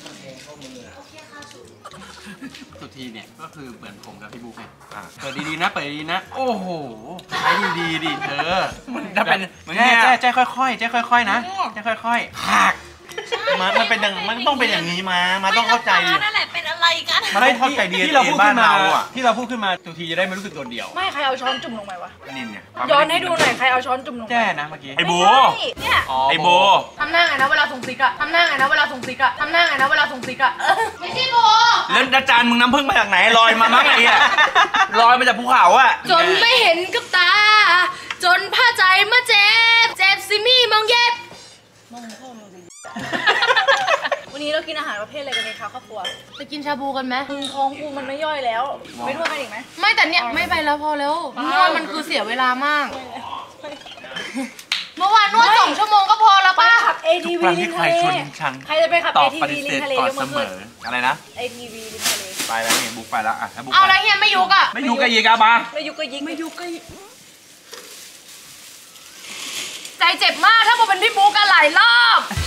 สุดทีเนี่ยก็คือเหมือนผมกับพี่บุ๊กไงอ่ะเปิดดีๆนะเปิดดีๆนะโอ้โหใช้ดีๆดิเธอถ้าเป็นแจ้ค่อยๆแจ้ค่อยๆนะแจ้ค่อยๆหักมันเป็นอย่างมันต้องเป็นอย่างนี้มาต้องเข้าใจนั่นแหละเป็นอะไรกันมันต้องเข้าใจดีที่เราพูดบ้าขึ้นนมาเราอ่ะที่เราพูดขึ้นมาทุกทีจะได้ไม่รู้สึกโดดเดี่ยวไม่ใครเอาช้อนจุ่มลงไปวะนี่เนี่ยย้อนให้ดูหน่อยใครเอาช้อนจุ่มลงไปแจ้นะเมื่อกี้ไอ้โบเนี่ยไอ้โบทำหน้าไงนะเวลาส่งซิกอะทำหน้าไงนะเวลาส่งซิกอะทำหน้าไงนะเวลาส่งซิกอะไม่ใช่โบแล้วอาจารย์มึงน้ำผึ้งมาจากไหนลอยมามั้งไอ้อะลอยมาจากภูเขาอ่ะจนไม่เห็นกับตา จนผ้าใจมาเจ็บ เจ็บสิมีมองเย็บมองพ่อมึงสิวันนี้เรากินอาหารประเภทอะไรกันในครอบครัวไปกินชาบูกันไหมมึงท้องกูมันไม่ย่อยแล้วไม่ทั่วกันอีกไหมไม่แต่เนี่ยไม่ไปแล้วพอแล้วนวดมันคือเสียเวลามาก เมื่อวานนวด2 ชั่วโมงก็พอแล้วไปป่ะขับทุก ATV ครั้งริที่มใครทะเลชวนชังใครจะไปขับตอบ ATV ปฏิริเสมธทะเลก่อนยกเสมือมขึ้นออะไรนะ ATV ริมทะเลไปแล้วนี่บุ๊กไปแล้วอ่ะให้บุ๊กเอาแล้วเฮียไม่ยุกอะไม่ยุกกะยีกาบาไม่ยุกก็ยิงไม่ยุกก็ยิงใจเจ็บมากถ้าโบเป็นพี่บุ๊กกันหลายรอบ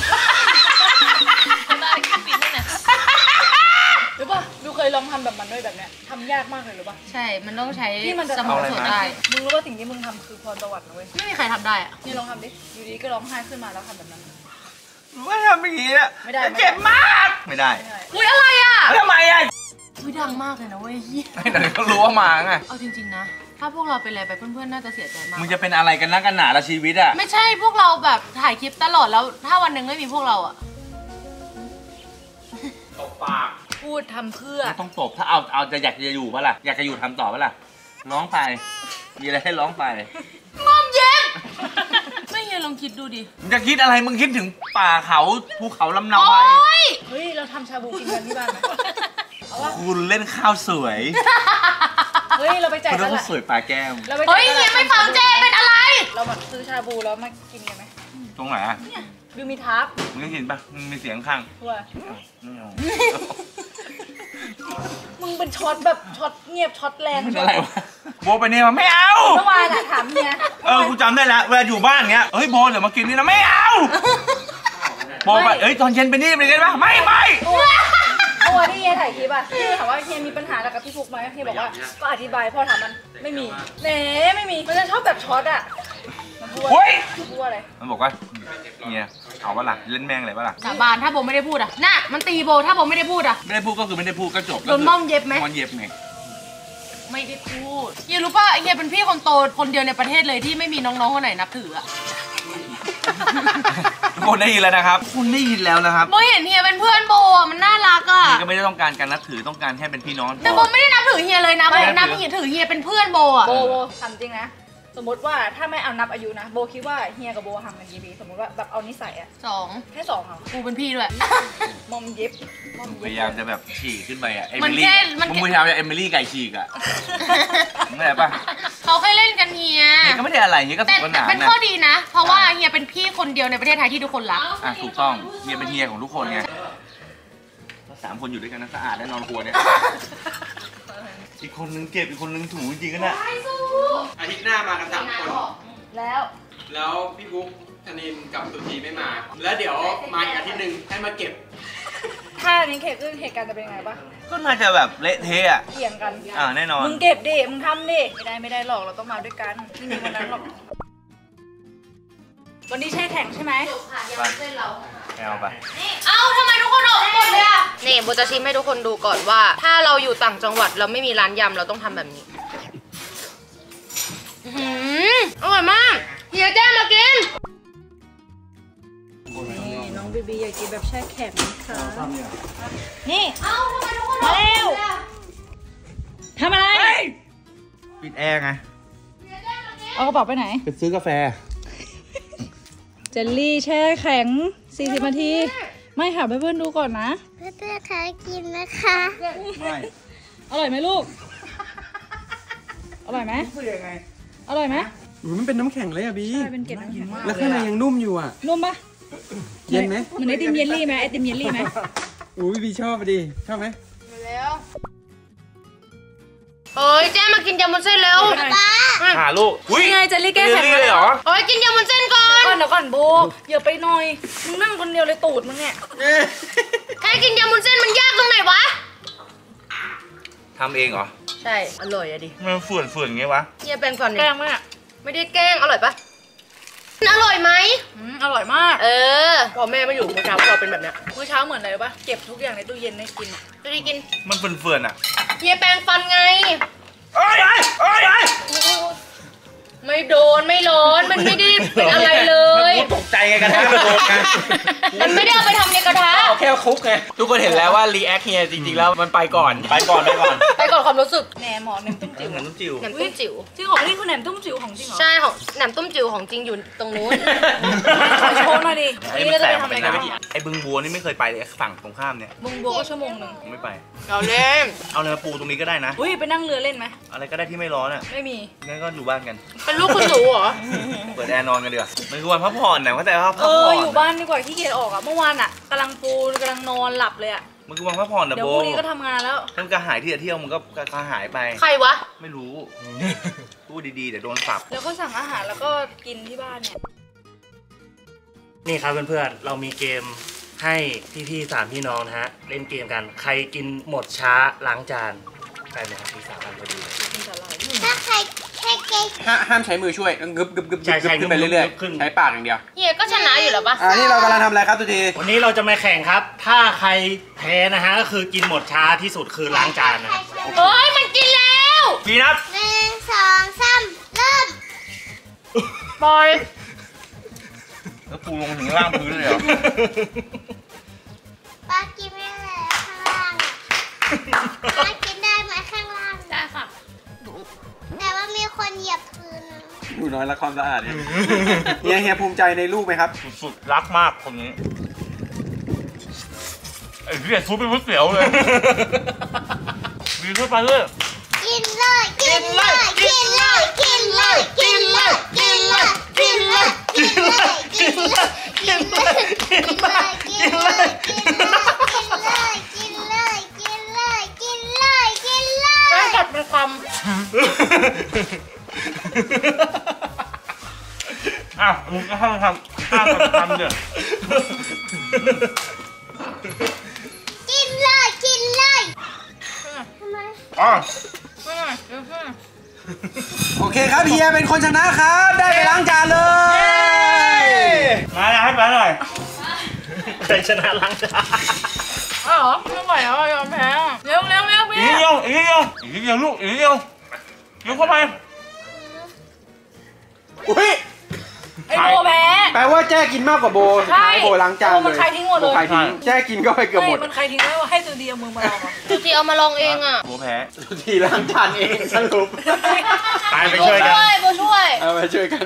ได้ขึ้นปิดนี่นะหรือป่ะบิวเคยลองทำแบบมันด้วยแบบเนี้ยทำยากมากเลยหรือป่ะใช่ มันต้องใช้ที่มันจะสมองส่วนได้มึงรู้ว่าสิ่งที่มึงทำคือพรสวรรค์นะเว้ยไม่มีใครทำได้อะนี่ลองทำดิอยู่ดีก็ร้องไห้ขึ้นมาแล้วทำแบบนั้นว่าทำอย่างนี้อะไม่ได้เจ็บมากไม่ได้ไม่ได้อุ้ยอะไรอะทำไมอ่ะอุ้ยดังมากเลยนะเว้ยเหี้ยไอ้นั่นก็รู้ว่ามาไงเอาจริงๆนะ ถ้าพวกเราเป็นอะไรไปเพื่อนๆน่าจะเสียใจมากมึงจะเป็นอะไรกันนักกันหนาละชีวิตอ่ะไม่ใช่พวกเราแบบถ่ายคลิปตลอดแล้ว ถ้าวันหนึ่งไม่มีพวกเราอะตบปากพูดทำเพื่อไม่ต้องตบถ้าเอาจะอยากจะอยู่ปะล่ะอยากจะอยู่ทำต่อปะล่ะร้องไปมีอะไรให้ร้องไปงอมเย็บ ไม่เฮียลองคิดดูดิมึงจะคิดอะไรมึงคิดถึงป่าเขาภูเขาลำเนาโอ๊ไพรยเฮ้ยเราทำชาบูกินกันที่บ้านไหมเอาวะคุณเล่นข้าวสวยเฮ้ยเราไปจ่ายคุณตต้องลาดสวยป่าแก้มเราไปจ่าเฮ้ยตลาดเฮียไม่ฟังเจเป็นอะไรเรามาซื้อชาบูแล้วมากินกันไหมตรงไหนอ่ะบิวมีทับมึงได้ยินปะมึงมีเสียงข้างทั่วไม่เอามึงเป็นช็อตแบบช็อตเงียบช็อตแรงเป็นอะไรวะโบไปเนี่ยไม่เอาเมื่อวานถามเฮียกูจำได้แล้วเวลาอยู่บ้านเงี้ยเฮ้ยโบเดี๋ยวมากินนี่นะไม่เอาโบไปตอนเย็นไปนี่ไปกันปะไม่เมื่อวานที่เฮียถ่ายคลิปอะที่ถามว่าเฮียมีปัญหาอะไรกับพี่ฟุกไหมเฮียบอกว่าก็อธิบายพ่อถามมันไม่มีไม่มีมันจะชอบแบบช็อตอะมันพูดอะไรมันบอกว่าเนี่ยเอาปะล่ะเล่นแม่งอะไรปะล่ะสาบานถ้าโบไม่ได้พูดอ่ะน่ะมันตีโบถ้าโบไม่ได้พูดอ่ะไม่ได้พูดก็คือไม่ได้พูดก็จบโดนม่อมเย็บไหมม่อมเย็บไงไม่ได้พูดเฮียรู้ป่ะเฮียเป็นพี่คนโตคนเดียวในประเทศเลยที่ไม่มีน้องๆคนไหนนับถืออ่ะทุกคนได้ยินแล้วนะครับคุณได้ยินแล้วนะครับโบเห็นเฮียเป็นเพื่อนโบอ่ะมันน่ารักอ่ะเฮียก็ไม่ได้ต้องการการนับถือต้องการแค่เป็นพี่น้องแต่โบไม่ได้นับถือเฮียเลยนะโบนับถือเฮียเป็นเพื่อนโบอ่ะโบทำจริงนะสมมติว่าถ้าไม่เอานับอายุนะโบคิดว่าเฮียกับโบห่างกันกี่ปีสมมติว่าแบบเอานิสัยอะ 2 แค่2เหรอกูเป็นพี่ด้วยมอมเย็บพยายามจะแบบฉีกขึ้นไปอะเอมิลี่มึงพยายามจะเอมิลี่ไก่ฉีกอะไม่ได้ปะเขาแค่เล่นกันเฮียก็ไม่ได้อะไรเฮียก็ถูกแต่เป็นข้อดีนะเพราะว่าเฮียเป็นพี่คนเดียวในประเทศไทยที่ทุกคนรักถูกต้องเฮียเป็นเฮียของทุกคนไง3 คนอยู่ด้วยกันนะสะอาดแน่นอนครัวเนี่ยอีกคนนึงเก็บอีกคนนึงถูจริงๆกันนะอาทิตย์หน้ามากัน3 คนแล้วพี่บุ๊กธนินกับสุธีไม่มาแล้วเดี๋ยวมาอีกอาทิตย์นึงให้มาเก็บถ้านี้เหตุการณ์จะเป็นไงปะก็น่าจะแบบเละเทะเกี่ยงกันแน่นอนมึงเก็บดิมึงทำดิไม่ได้หรอกเราต้องมาด้วยกันไม่มีวันนั้นหรอกวันนี้ใช่แข่งใช่ไหมเอาไปเอาทำไมทุกคนออกหมดเลยอ่ะนี่โบจะชิมให้ทุกคนดูก่อนว่าถ้าเราอยู่ต่างจังหวัดเราไม่มีร้านยำเราต้องทำแบบนี้อร่อยมากเฮียแจ้มากินนี่น้องบีบีอยากกินแบบแช่แข็งนะคะนี่มาเร็วทำอะไรปิดแอร์ไงเอากระเป๋าไปไหนไปซื้อกาแฟเจลลี่แช่แข็ง40 นาทีไม่ค่ะเพื่อนๆดูก่อนนะเพื่อนๆคะกินนะคะไม่อร่อยไหมลูกอร่อยไหมอร่อยไหมมันเป็นน้ำแข็งเลยอะบีใช่เป็นเกล็ดน้ำแข็งแล้วข้างในยังนุ่มอยู่อะนุ่มปะเย็นไหมเหมือนไอติมเยลลี่ไหมไอติมเยลลี่ไหมบีชอบดิชอบไหมแล้วแจ้มากินยำวุ้นเส้นแล้วหาลูกไงเจลลี่แก้แข็งเลยเหรอกินยำวุ้นเส้นก่อนเดี๋ยวก่อนโบอย่าไปหน่อยมึงนั่งคนเดียวเลยตูดมึงเนี่ยแค่กินยำวุ้นเส้นมันยากตรงไหนวะทำเองเหรอใช่อร่อยอะดิมันฝืนไงวะเฮียแปลงฟันแกล้งมากไม่ได้แกล้งอร่อยปะอร่อยไหมอร่อยมากพอแม่ไม่อยู่เมื่อเช้าเราเป็นแบบเนี้ยเมื่อเช้าเหมือนอะไรปะเก็บทุกอย่างในตู้เย็นให้กินจะได้กินมันฝืนอะเฮียแปลงฟันไงไม่โดนไม่ร้อนมันไม่ได้เป็นอะไรเลยมันตกใจไงกระทะโดนไงมันไม่ได้เอาไปทำในกระทะเอาแค่คุกไงทุกคนเห็นแล้วว่ารีแอคเฮียจริงๆแล้วมันไปก่อนความรู้สึกแหนมหมอแหนมตุ้มจิ๋วแหนมตุ้มจิ๋วจริงของนี่คือแหนมตุ้มจิ๋วของจริงเหรอใช่ของแหนมตุ้มจิ๋วของจริงอยู่ตรงนู้นโชว์หน่อยดินี่เราจะไปทำอะไรกันไอ้บึงบัวนี่ไม่เคยไปเลยฝั่งตรงข้ามเนี่ยบึงบัวก็ชั่วโมงนึงไม่ไปเราเล่นเอาเรือปูตรงนี้ก็ได้นะไปนั่งเรือเล่นไหมอะไรก็ได้ที่ไม่ร้อนอ่ะไม่มีงั้นก็อยู่บ้านกันเป็นลูกคุณหนูเหรอเปิดแอร์นอนกันเดี๋ยวไม่ควรพักผ่อนนะเข้าใจว่าพักผ่อนอยู่บ้านดีกว่าขี้เกียจออกอ่ะเมื่อวานอ่ะกำลังปูกำลังนอนหลับเลยอ่ะมันคือวันพักผ่อนนะโบเดี๋ยวพรุ่งนี้ก็ทำงานแล้วมันก็หายที่จะเที่ยวมันก็หายไปใครวะไม่รู้พูดดีๆเดี๋ยวโดนปรับแล้วก็สั่งอาหารแล้วก็กินที่บ้านเนี่ยนี่ครับเพื่อนๆเรามีเกมให้พี่ๆ3 พี่น้องนะฮะเล่นเกมกันใครกินหมดช้าล้างจานใครหมดครับพี่3 อันพอดีถ้าใครห้ามใช้มือช่วยกึบขึ้นไปเรื่อยๆใช้ปากอย่างเดียวเฮียก็ชนะอยู่แล้วปะนี่เรากำลังทำอะไรครับทุกทีวันนี้เราจะมาแข่งครับถ้าใครแพ้นะฮะก็คือกินหมดช้าที่สุดคือล้างจานนะมันกินแล้วพี่นับ 1 2 3เริ่มปล่อยแล้วปูลงถึงล่างพื้นเลยเหรอป้ากินไม่ได้ข้างล่างป้ากินได้ไหมข้างล่างได้ค่ะแต่ว่ามีคนเหยียบพื้นหนูน้อยรักความสะอาดเนี่ยเฮียภูมิใจในลูกไหมครับสุดรักมากคนนี้ไอ้เหี้ยซุปเป็นก๋วยเตี๋ยวเลยมีขึ้นไปเลยกินเลยกินเลยกินเลยกินเลยกินเลยกินเลยกินเลยกินเลยกินเลยกินเลยกินเลยกินเลยกินเลยกินเลยกินเลยกินเลยกินเลยกินเลยกัดเป็นคำอ้าวมึงก็ห้ามทำเดี๋ยวกินเลยกินเลยทำไมอ๋อโอเคครับเฮียเป็นคนชนะครับได้ไปล้างจานเลยมาให้ไปหน่อยใครชนะล้างจานอ้าวเหรอไม่ไหวแล้วยอมแพ้เร็วพี่อีกนิดเดียวลูกอีกนิดเดียวเดี๋ยวเข้าไปอุ้ยไอ้โบแพ้แปลว่าแจ้กินมากกว่าโบใช่โบล้างจานโบเลมันยใครทิ้งหมดเลยโบใครทิ้งแจ้กินก็ไปเกือบหมดมันใครทิ้งไว้ว่าให้ตัวเดียวมึงมาลองอ่ะจุติเอามาลองเองอ่ะโบแพ้ทีล้างจานเองสรุปตายไปช่วยกันโบช่วยเอาไปช่วยกัน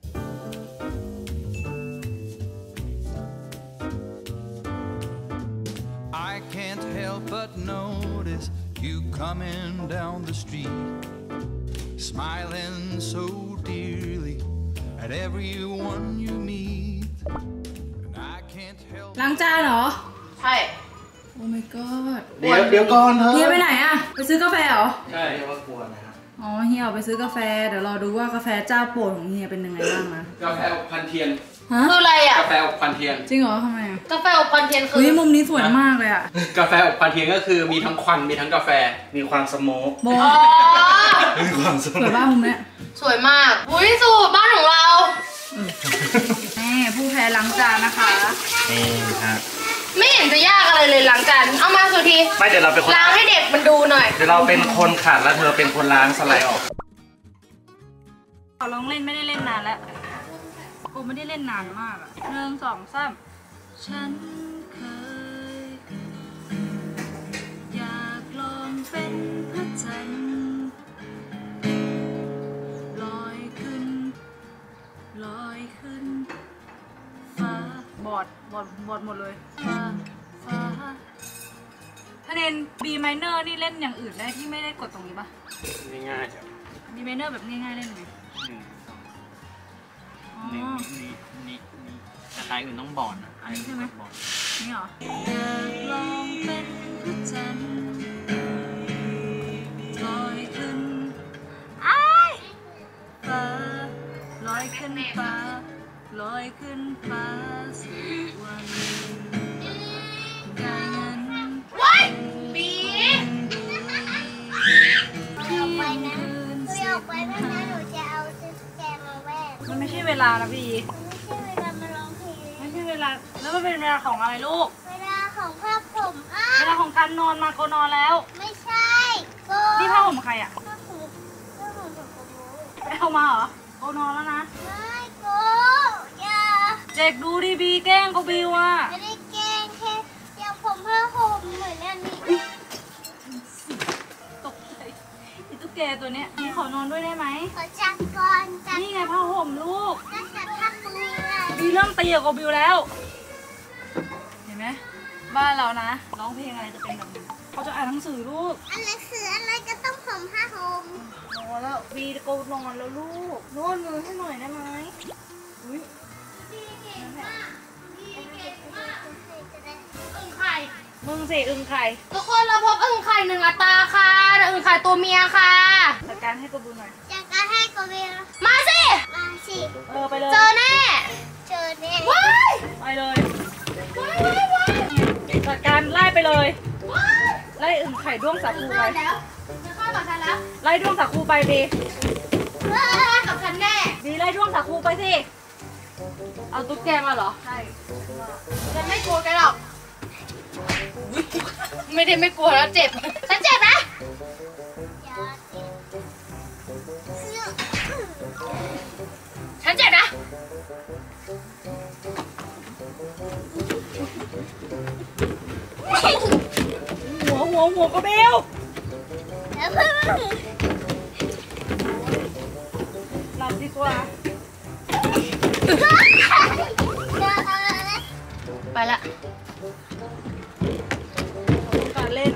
I can't help but notice you coming down the street, smiling so dearly at everyone you meet. And I can't help ล้างจานเหรอใช่โอ้ my god เดี๋ยวก่อนเถอะเฮียไปไหนอะไปซื้อกาแฟเหรอใช่ว่ากลัวนะครับอ๋อเฮียออกไปซื้อกาแฟเดี๋ยวรอดูว่ากาแฟเจ้าโปรดของเฮียเป็นยังไงบ้างนะกาแฟอบพันเทียนฮะคืออะไรอ่ะกาแฟอบพันเทียนจริงเหรอทำไมอะกาแฟอบควันเทียนคืเฮ้ยอมุมนี้สวยมากเลยอะกาแฟอบพันเทียนก็คือมีทั้งควันมีทั้งกาแฟมีความสโมกโบอ๋อมีความสสโมวยกบ้างมุมเนี้ยสวยมากอุ้ยสูตรบ้านของเรานี่ผู้แพ้ล้างจานนะคะนี่ฮะไม่เห็นจะยากอะไรเลยล้างจานเอามาสุทีไม่เดี๋ยวเราเป็นคนล้างให้เด็กมันดูหน่อยเดี๋ยวเราเป็นคนขัดแล้วเธอเป็นคนล้างสไลด์ออกขอลองเล่นไม่ได้เล่นนานแล้วโอ้ไม่ได้เล่นนานมากอะ1 2 3ฉันเคยอยากลองเป็นพระจันทร์ลอยขึ้นฟ้าบอดหมดเลยฟ้าถ้าเล่น B minor นี่เล่นอย่างอื่นได้ที่ไม่ได้กดตรงนี้ปะง่ายๆจ้ะ B minor แบบง่ายๆเล่นไงอ๋อนี่แต่ใครอื่นต้องบอดนะอันนี้ใช่ไหมบอดนี่เหรออยากลองเป็นพระจันทร์ลอยขึ้นอ้ายฟ้าลอยขึ้นฟ้าลอยขึ้นฟ้าสู่วันได้เงินว้ายบีไม่ออกไปนะไม่ออกไปไม่งั้นหนูจะเอาตุ๊กแกมาแวกมันไม่ใช่เวลานะพี่ไม่ใช่เวลามาร้องเพลงไม่ใช่เวลาแล้วมันเป็นเวลาของอะไรลูกเวลาของผ้าผมอ้าเวลาของการนอนมาโกนอนแล้วไม่ใช่โกนี่ผ้าห่มใครอ่ะผ้าผมของโกไปเอามาเหรอโกนอนแล้วนะไม่โกอย่าเจกดูดีบีแกล้งเขาบิวอ่ะไม่ได้แกล้งแค่อยากผมผ้าห่มเหมือนอันนี้ตกใจอีตุ๊กแกตัวเนี้ยขอนอนด้วยได้ไหมขอจัดก่อนจัดนี่ไงผ้าห่มลูกจัดผ้าปูเลยบีเริ่มตีกับบิวแล้ว เห็นไหมบ้านเรานะร้องเพลงอะไรจะเป็นแบบนี้เขาจะอ่านหนังสือลูกอันนั้นคืออะไรก็ต้องผมผ้าห่มนอนแล้วบีโกนอนแล้วลูกนวดมือให้หน่อยได้ไหมอุ้ยดีเก่งมากดีเก่งมากจะได้อึ่งไข่มึงสิอึงไข่ทุกคนเราพบอึ่งไข่1 อัตราค่ะอึ่งไข่ตัวเมียค่ะจัดการให้กบิวหน่อยจากการให้โกเบลมาสิมาสิไปเลยเจอแน่เจอแน่ว้ายไปเลยว้ายจัดการไล่ไปเลย ไล่อึ่งไข่ด้วงสาคูไปแล้วจะเข้ากับฉันแล้วไล่ด้วงสาคูไปบีกับฉันแน่บีไล่ด้วงสาคูไปสิ เอาตุ๊กแกมาเหรอ ใช่ฉันไม่กลัวแกหรอกไม่ได้ไม่กลัวแล้วเจ็บ ฉันเจ็บนะ ฉันเจ็บนะหัวกระเบลหลับดีกว่าไปละการเล่น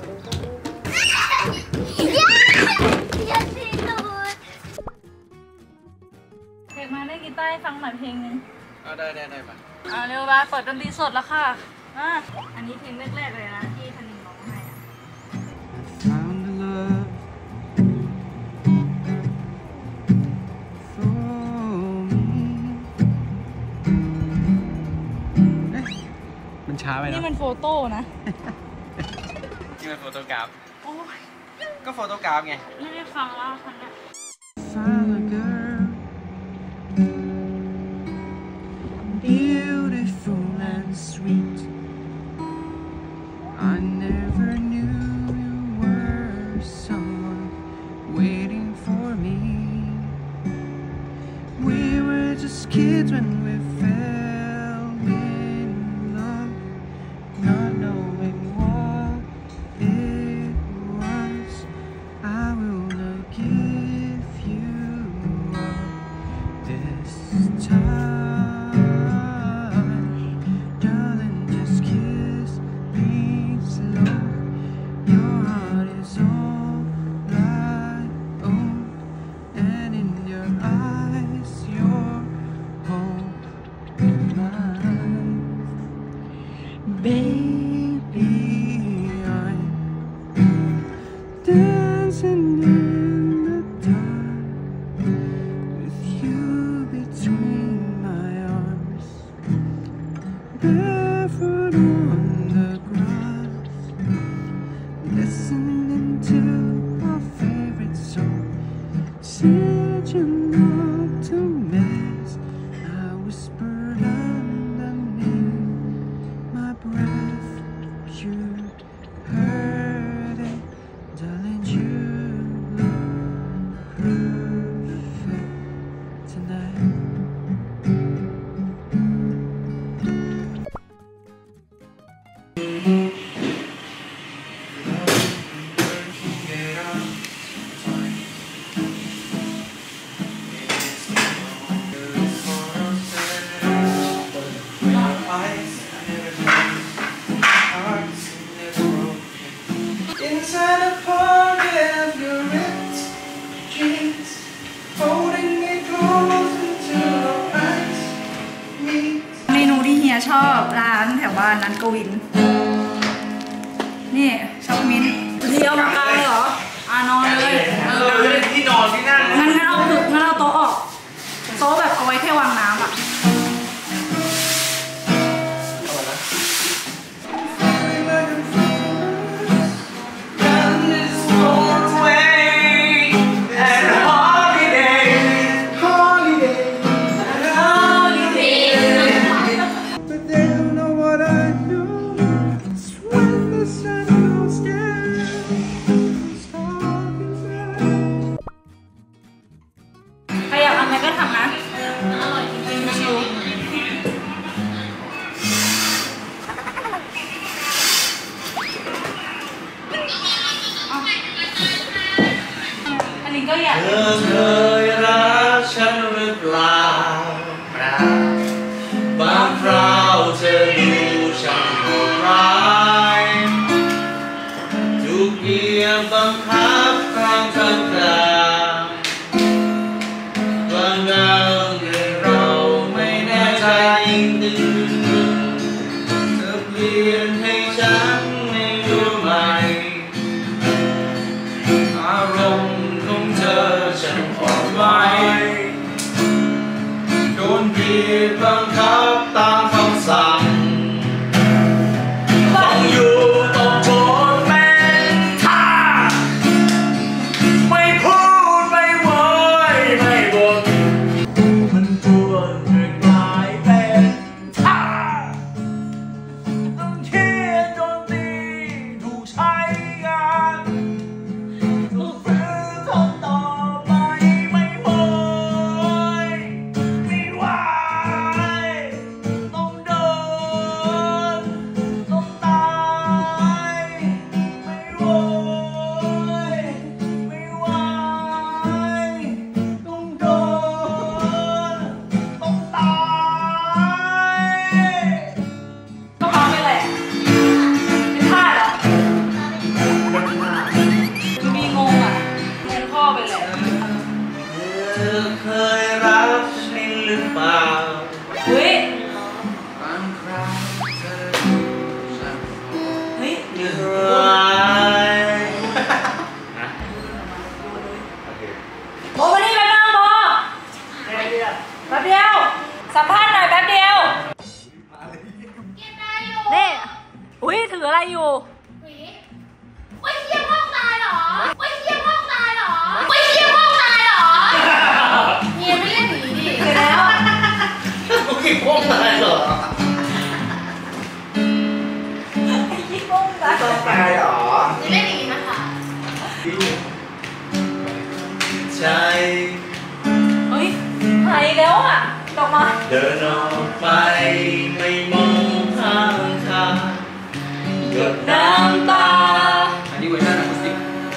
เพลงมาเล่นกีตาร์ให้ฟังหน่อยเพลงนึงได้ป่ะเร็วมาเปิดดนตรีสดแล้วค่ะอันนี้เพลงแรกๆเลยนะที่ธนินร้องให้ Found a love โต้นะนี่มันโฟโตกราฟก็โฟโตกราฟไงไม่ได้ฟังแล้วคันเนี้ย Found a girl, beautiful and sweet. I never knew you were someone waiting for me. We were just kids when we fell in love, not knowing what it was. I will not give you up this time, darling. Just kiss me slow. Your heart is all I own, and in your eyes, you're all mine, baby. I'm dancing in the dark with you between my arms, barefoot on the grass, listening to our favorite song. Said you're not to mess. I whispered underneath my breath. You heard it, darling. You look perfect tonight. Inside a pocket of your ripped jeans, holding me close until our eyes meet. เมนูที่เฮียชอบร้านแถวบ้านนั้นกวิน นี่ชอบมิ้นเรียวมากลางเลยเหรอ นอนเลยที่นอนที่นั่งงั้นเอาโต๊ะออก โต๊ะแบบเอาไว้แค่วางน้ำอ่ะ But they don't know what I know. It's when the sun goes down. It's talking about. ใครอยากทำอะไรก็ทำนะอร่อยจริงๆชิวอันนี้ก็อยากเธอเคยรักฉันหรือเปล่าบางคราวเธอดูฉันโหดร้ายถูกเหยียบบังคับกลางทางกลางบางเรื่องที่เราไม่แน่ใจยิ่งดึงเธอเปลี่ยนให้ฉันในดวงใหม่อารมณ์ของเธอฉันอ่อนไหวโดนบีบบังคับตามคำสั่งต้องอยู่ต้องทนเป็นทาสไม่พูดใจเฮ้ยหายแล้วอ่ะดอกมาเดินออกไปไม่มองข้างทางหยดน้ำตาอันนี้เวอร์ชันอะคูสติก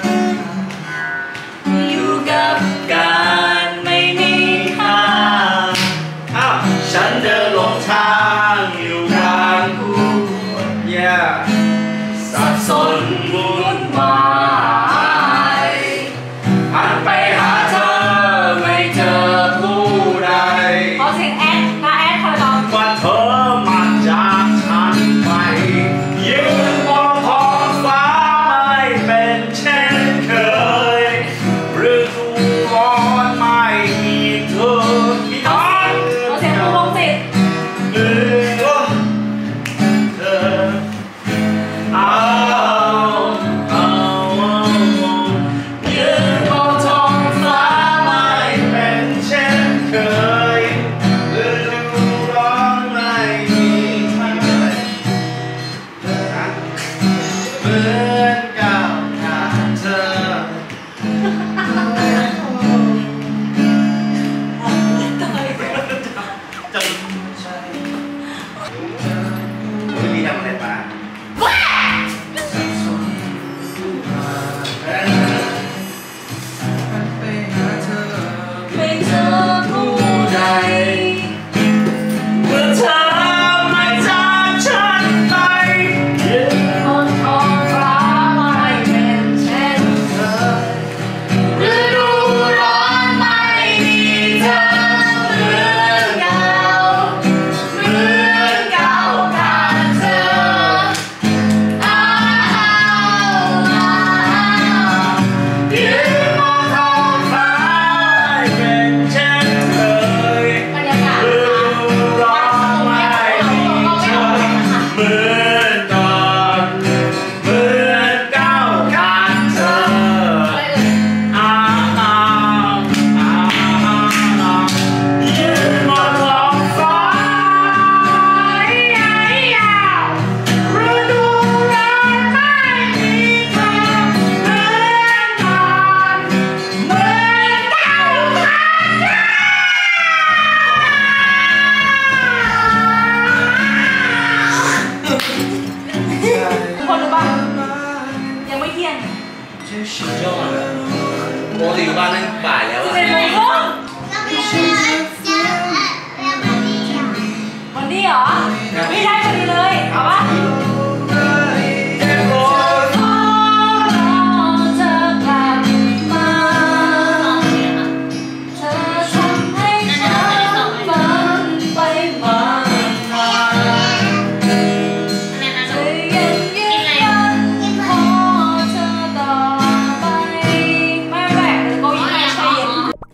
อยู่กับการไม่มีค่าอ้าวฉันเดินหลงทางอยู่กลางคู yeah สับสนวุ่นวายหันไปหาเธอไม่เจอผู้ใดขอเสียงแอดมาแอดคอยลองว่าเธอมาจากฉันไปยืนมองท้องฟ้าไม่เป็นเช่นเคยฤดูร้อนไม่มีเธอที่นอนขอเสียงครูวงศิษย์เธอยืนมองท้องฟ้าไม่เป็นเช่นเคยฤดูร้อนไม่มีเธอเหมือนกับขาดเธอจนใจไม่มีทำอะไรปะไม่เจอผู้ใดเมื่อเธอไม่จากฉันไปยืนบนท้องฟ้าไม่เป็นเช่นเคยฤดูร้อนไม่มีเธอเหมือนเก่าเหมือนเก่าขาดเธออ้าวยืนมองท้องฟ้าเป็นเช่นเคยบรรยากาศฤดูร้อนไม่มีเธอเหมือนก่อนเหมือนเก่าขาดเธอ ยืนบนท้องฟ้าฤดูร้อนไม่มีเธอเหมือนก่อนเหมือนเก่าขาดเธอทุกคนรู้ป่ะยังไม่เที่ยงยอดอะปกติอยู่บ้านนั่งบ่ายแล้วอะเป็นโมงครึ่งวันนี้เหรอไม่ได้พอดีเลยเอาปะขอเธอกลับมา เธอทำให้ฉันฝันไปมากมายเธอยังยืนยันขอเธอต่อไปไม่โกยิ่งไม่ใช่เย็น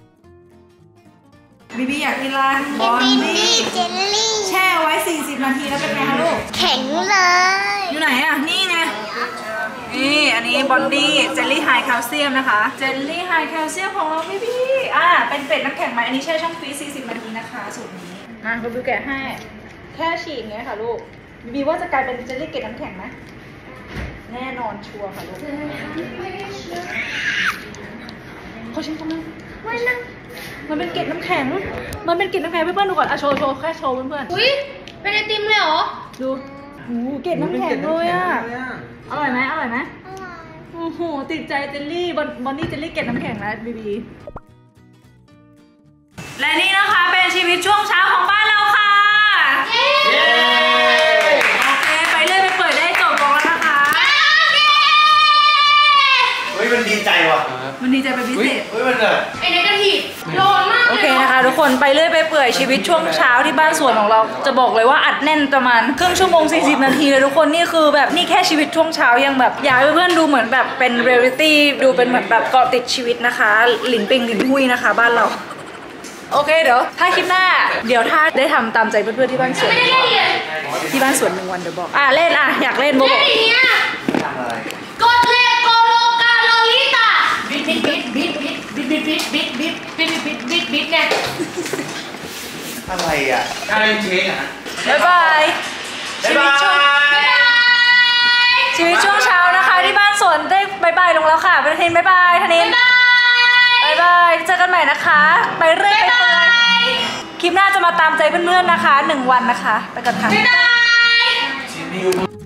บีบีอยากกินอะไรบอนนี่เจลลี่แช่ไว้40 นาทีแล้วเป็นไงคะลูกแข็งเลยอยู่ไหนอ่ะ นี่ไง นี่อันนี้บอนดี้เจลลี่ไฮแคลเซียมนะคะ เจลลี่ไฮแคลเซียมของเราพี่เป็นเป็ดน้ำแข็งไหมอันนี้แช่ช่องฟรีซ40 นาทีนะคะสูตรนี้มาคุณบิวแกะให้ แค่ฉีกเงี้ยค่ะลูกบีว่าจะกลายเป็นเจลลี่เกล็ดน้ำแข็งไหมแน่นอนชัวร์ค่ะลูกเขาชิมทำไมมันเป็นเกล็ดน้ำแข็ง มันเป็นเกล็ดน้ำแข็งเพื่อนๆดูก่อนอ่ะโชว์แค่โชว์เพื่อนๆอุ้ยเป็นไอติมเลยเหรอดูเกล็ดน้ำแข็งเลยอ่ะ อร่อยไหมโอ้โห ติดใจเจลลี่บอนนี่เจลลี่เกล็ดน้ำแข็งแล้วบีบี และนี่นะคะเป็นชีวิตช่วงเช้าของบ้านเราค่ะเย้โอเค ไปเรื่อยไปเปิดได้จบลงแล้วนะคะเฮ้ยมันดีใจว่ะมันดีใจเป็นพิเศษเฮ้ยมันแบบไอเนกาทีฟร้อนมากโอเคนะคะทุกคนไปเรื่อยไปเปื่อยชีวิตช่วงเช้าที่บ้านสวนของเราจะบอกเลยว่าอัดแน่นประมาณครึ่งชั่วโมง40 นาทีเลยทุกคนนี่คือแบบนี่แค่ชีวิตช่วงเช้ายังแบบอยากให้เพื่อนๆดูเหมือนแบบเป็นเรียลลิตี้ดูเป็นเหมือนแบบเกาะติดชีวิตนะคะหลินปิงหลินหุยนะคะบ้านเราโอเคเดี๋ยวถ้าคลิปหน้าเดี๋ยวถ้าได้ทำตามใจเพื่อนๆที่บ้านสวนไม่ได้เล่นเลยที่บ้านสวน1 วันเดี๋ยวบอกเล่นอยากเล่นโบเล่บนอกอย่างเงี้ยทำอะไรกดเลโกโลกาโลลิตาบิดเนี่ยอะไรอ่ะได้เค้กอ่ะบ๊ายบายบ๊ายบายชีวิตช่วงเช้านะคะที่บ้านสวนได้บายบายลงแล้วค่ะเป็นทินบ๊ายบายธนินบ๊ายบายเจอกันใหม่นะคะไปเรื่อยไปเปื่อยคลิปหน้าจะมาตามใจเพื่อนๆนะคะ1 วันนะคะไปก่อนค่ะบ๊ายบาย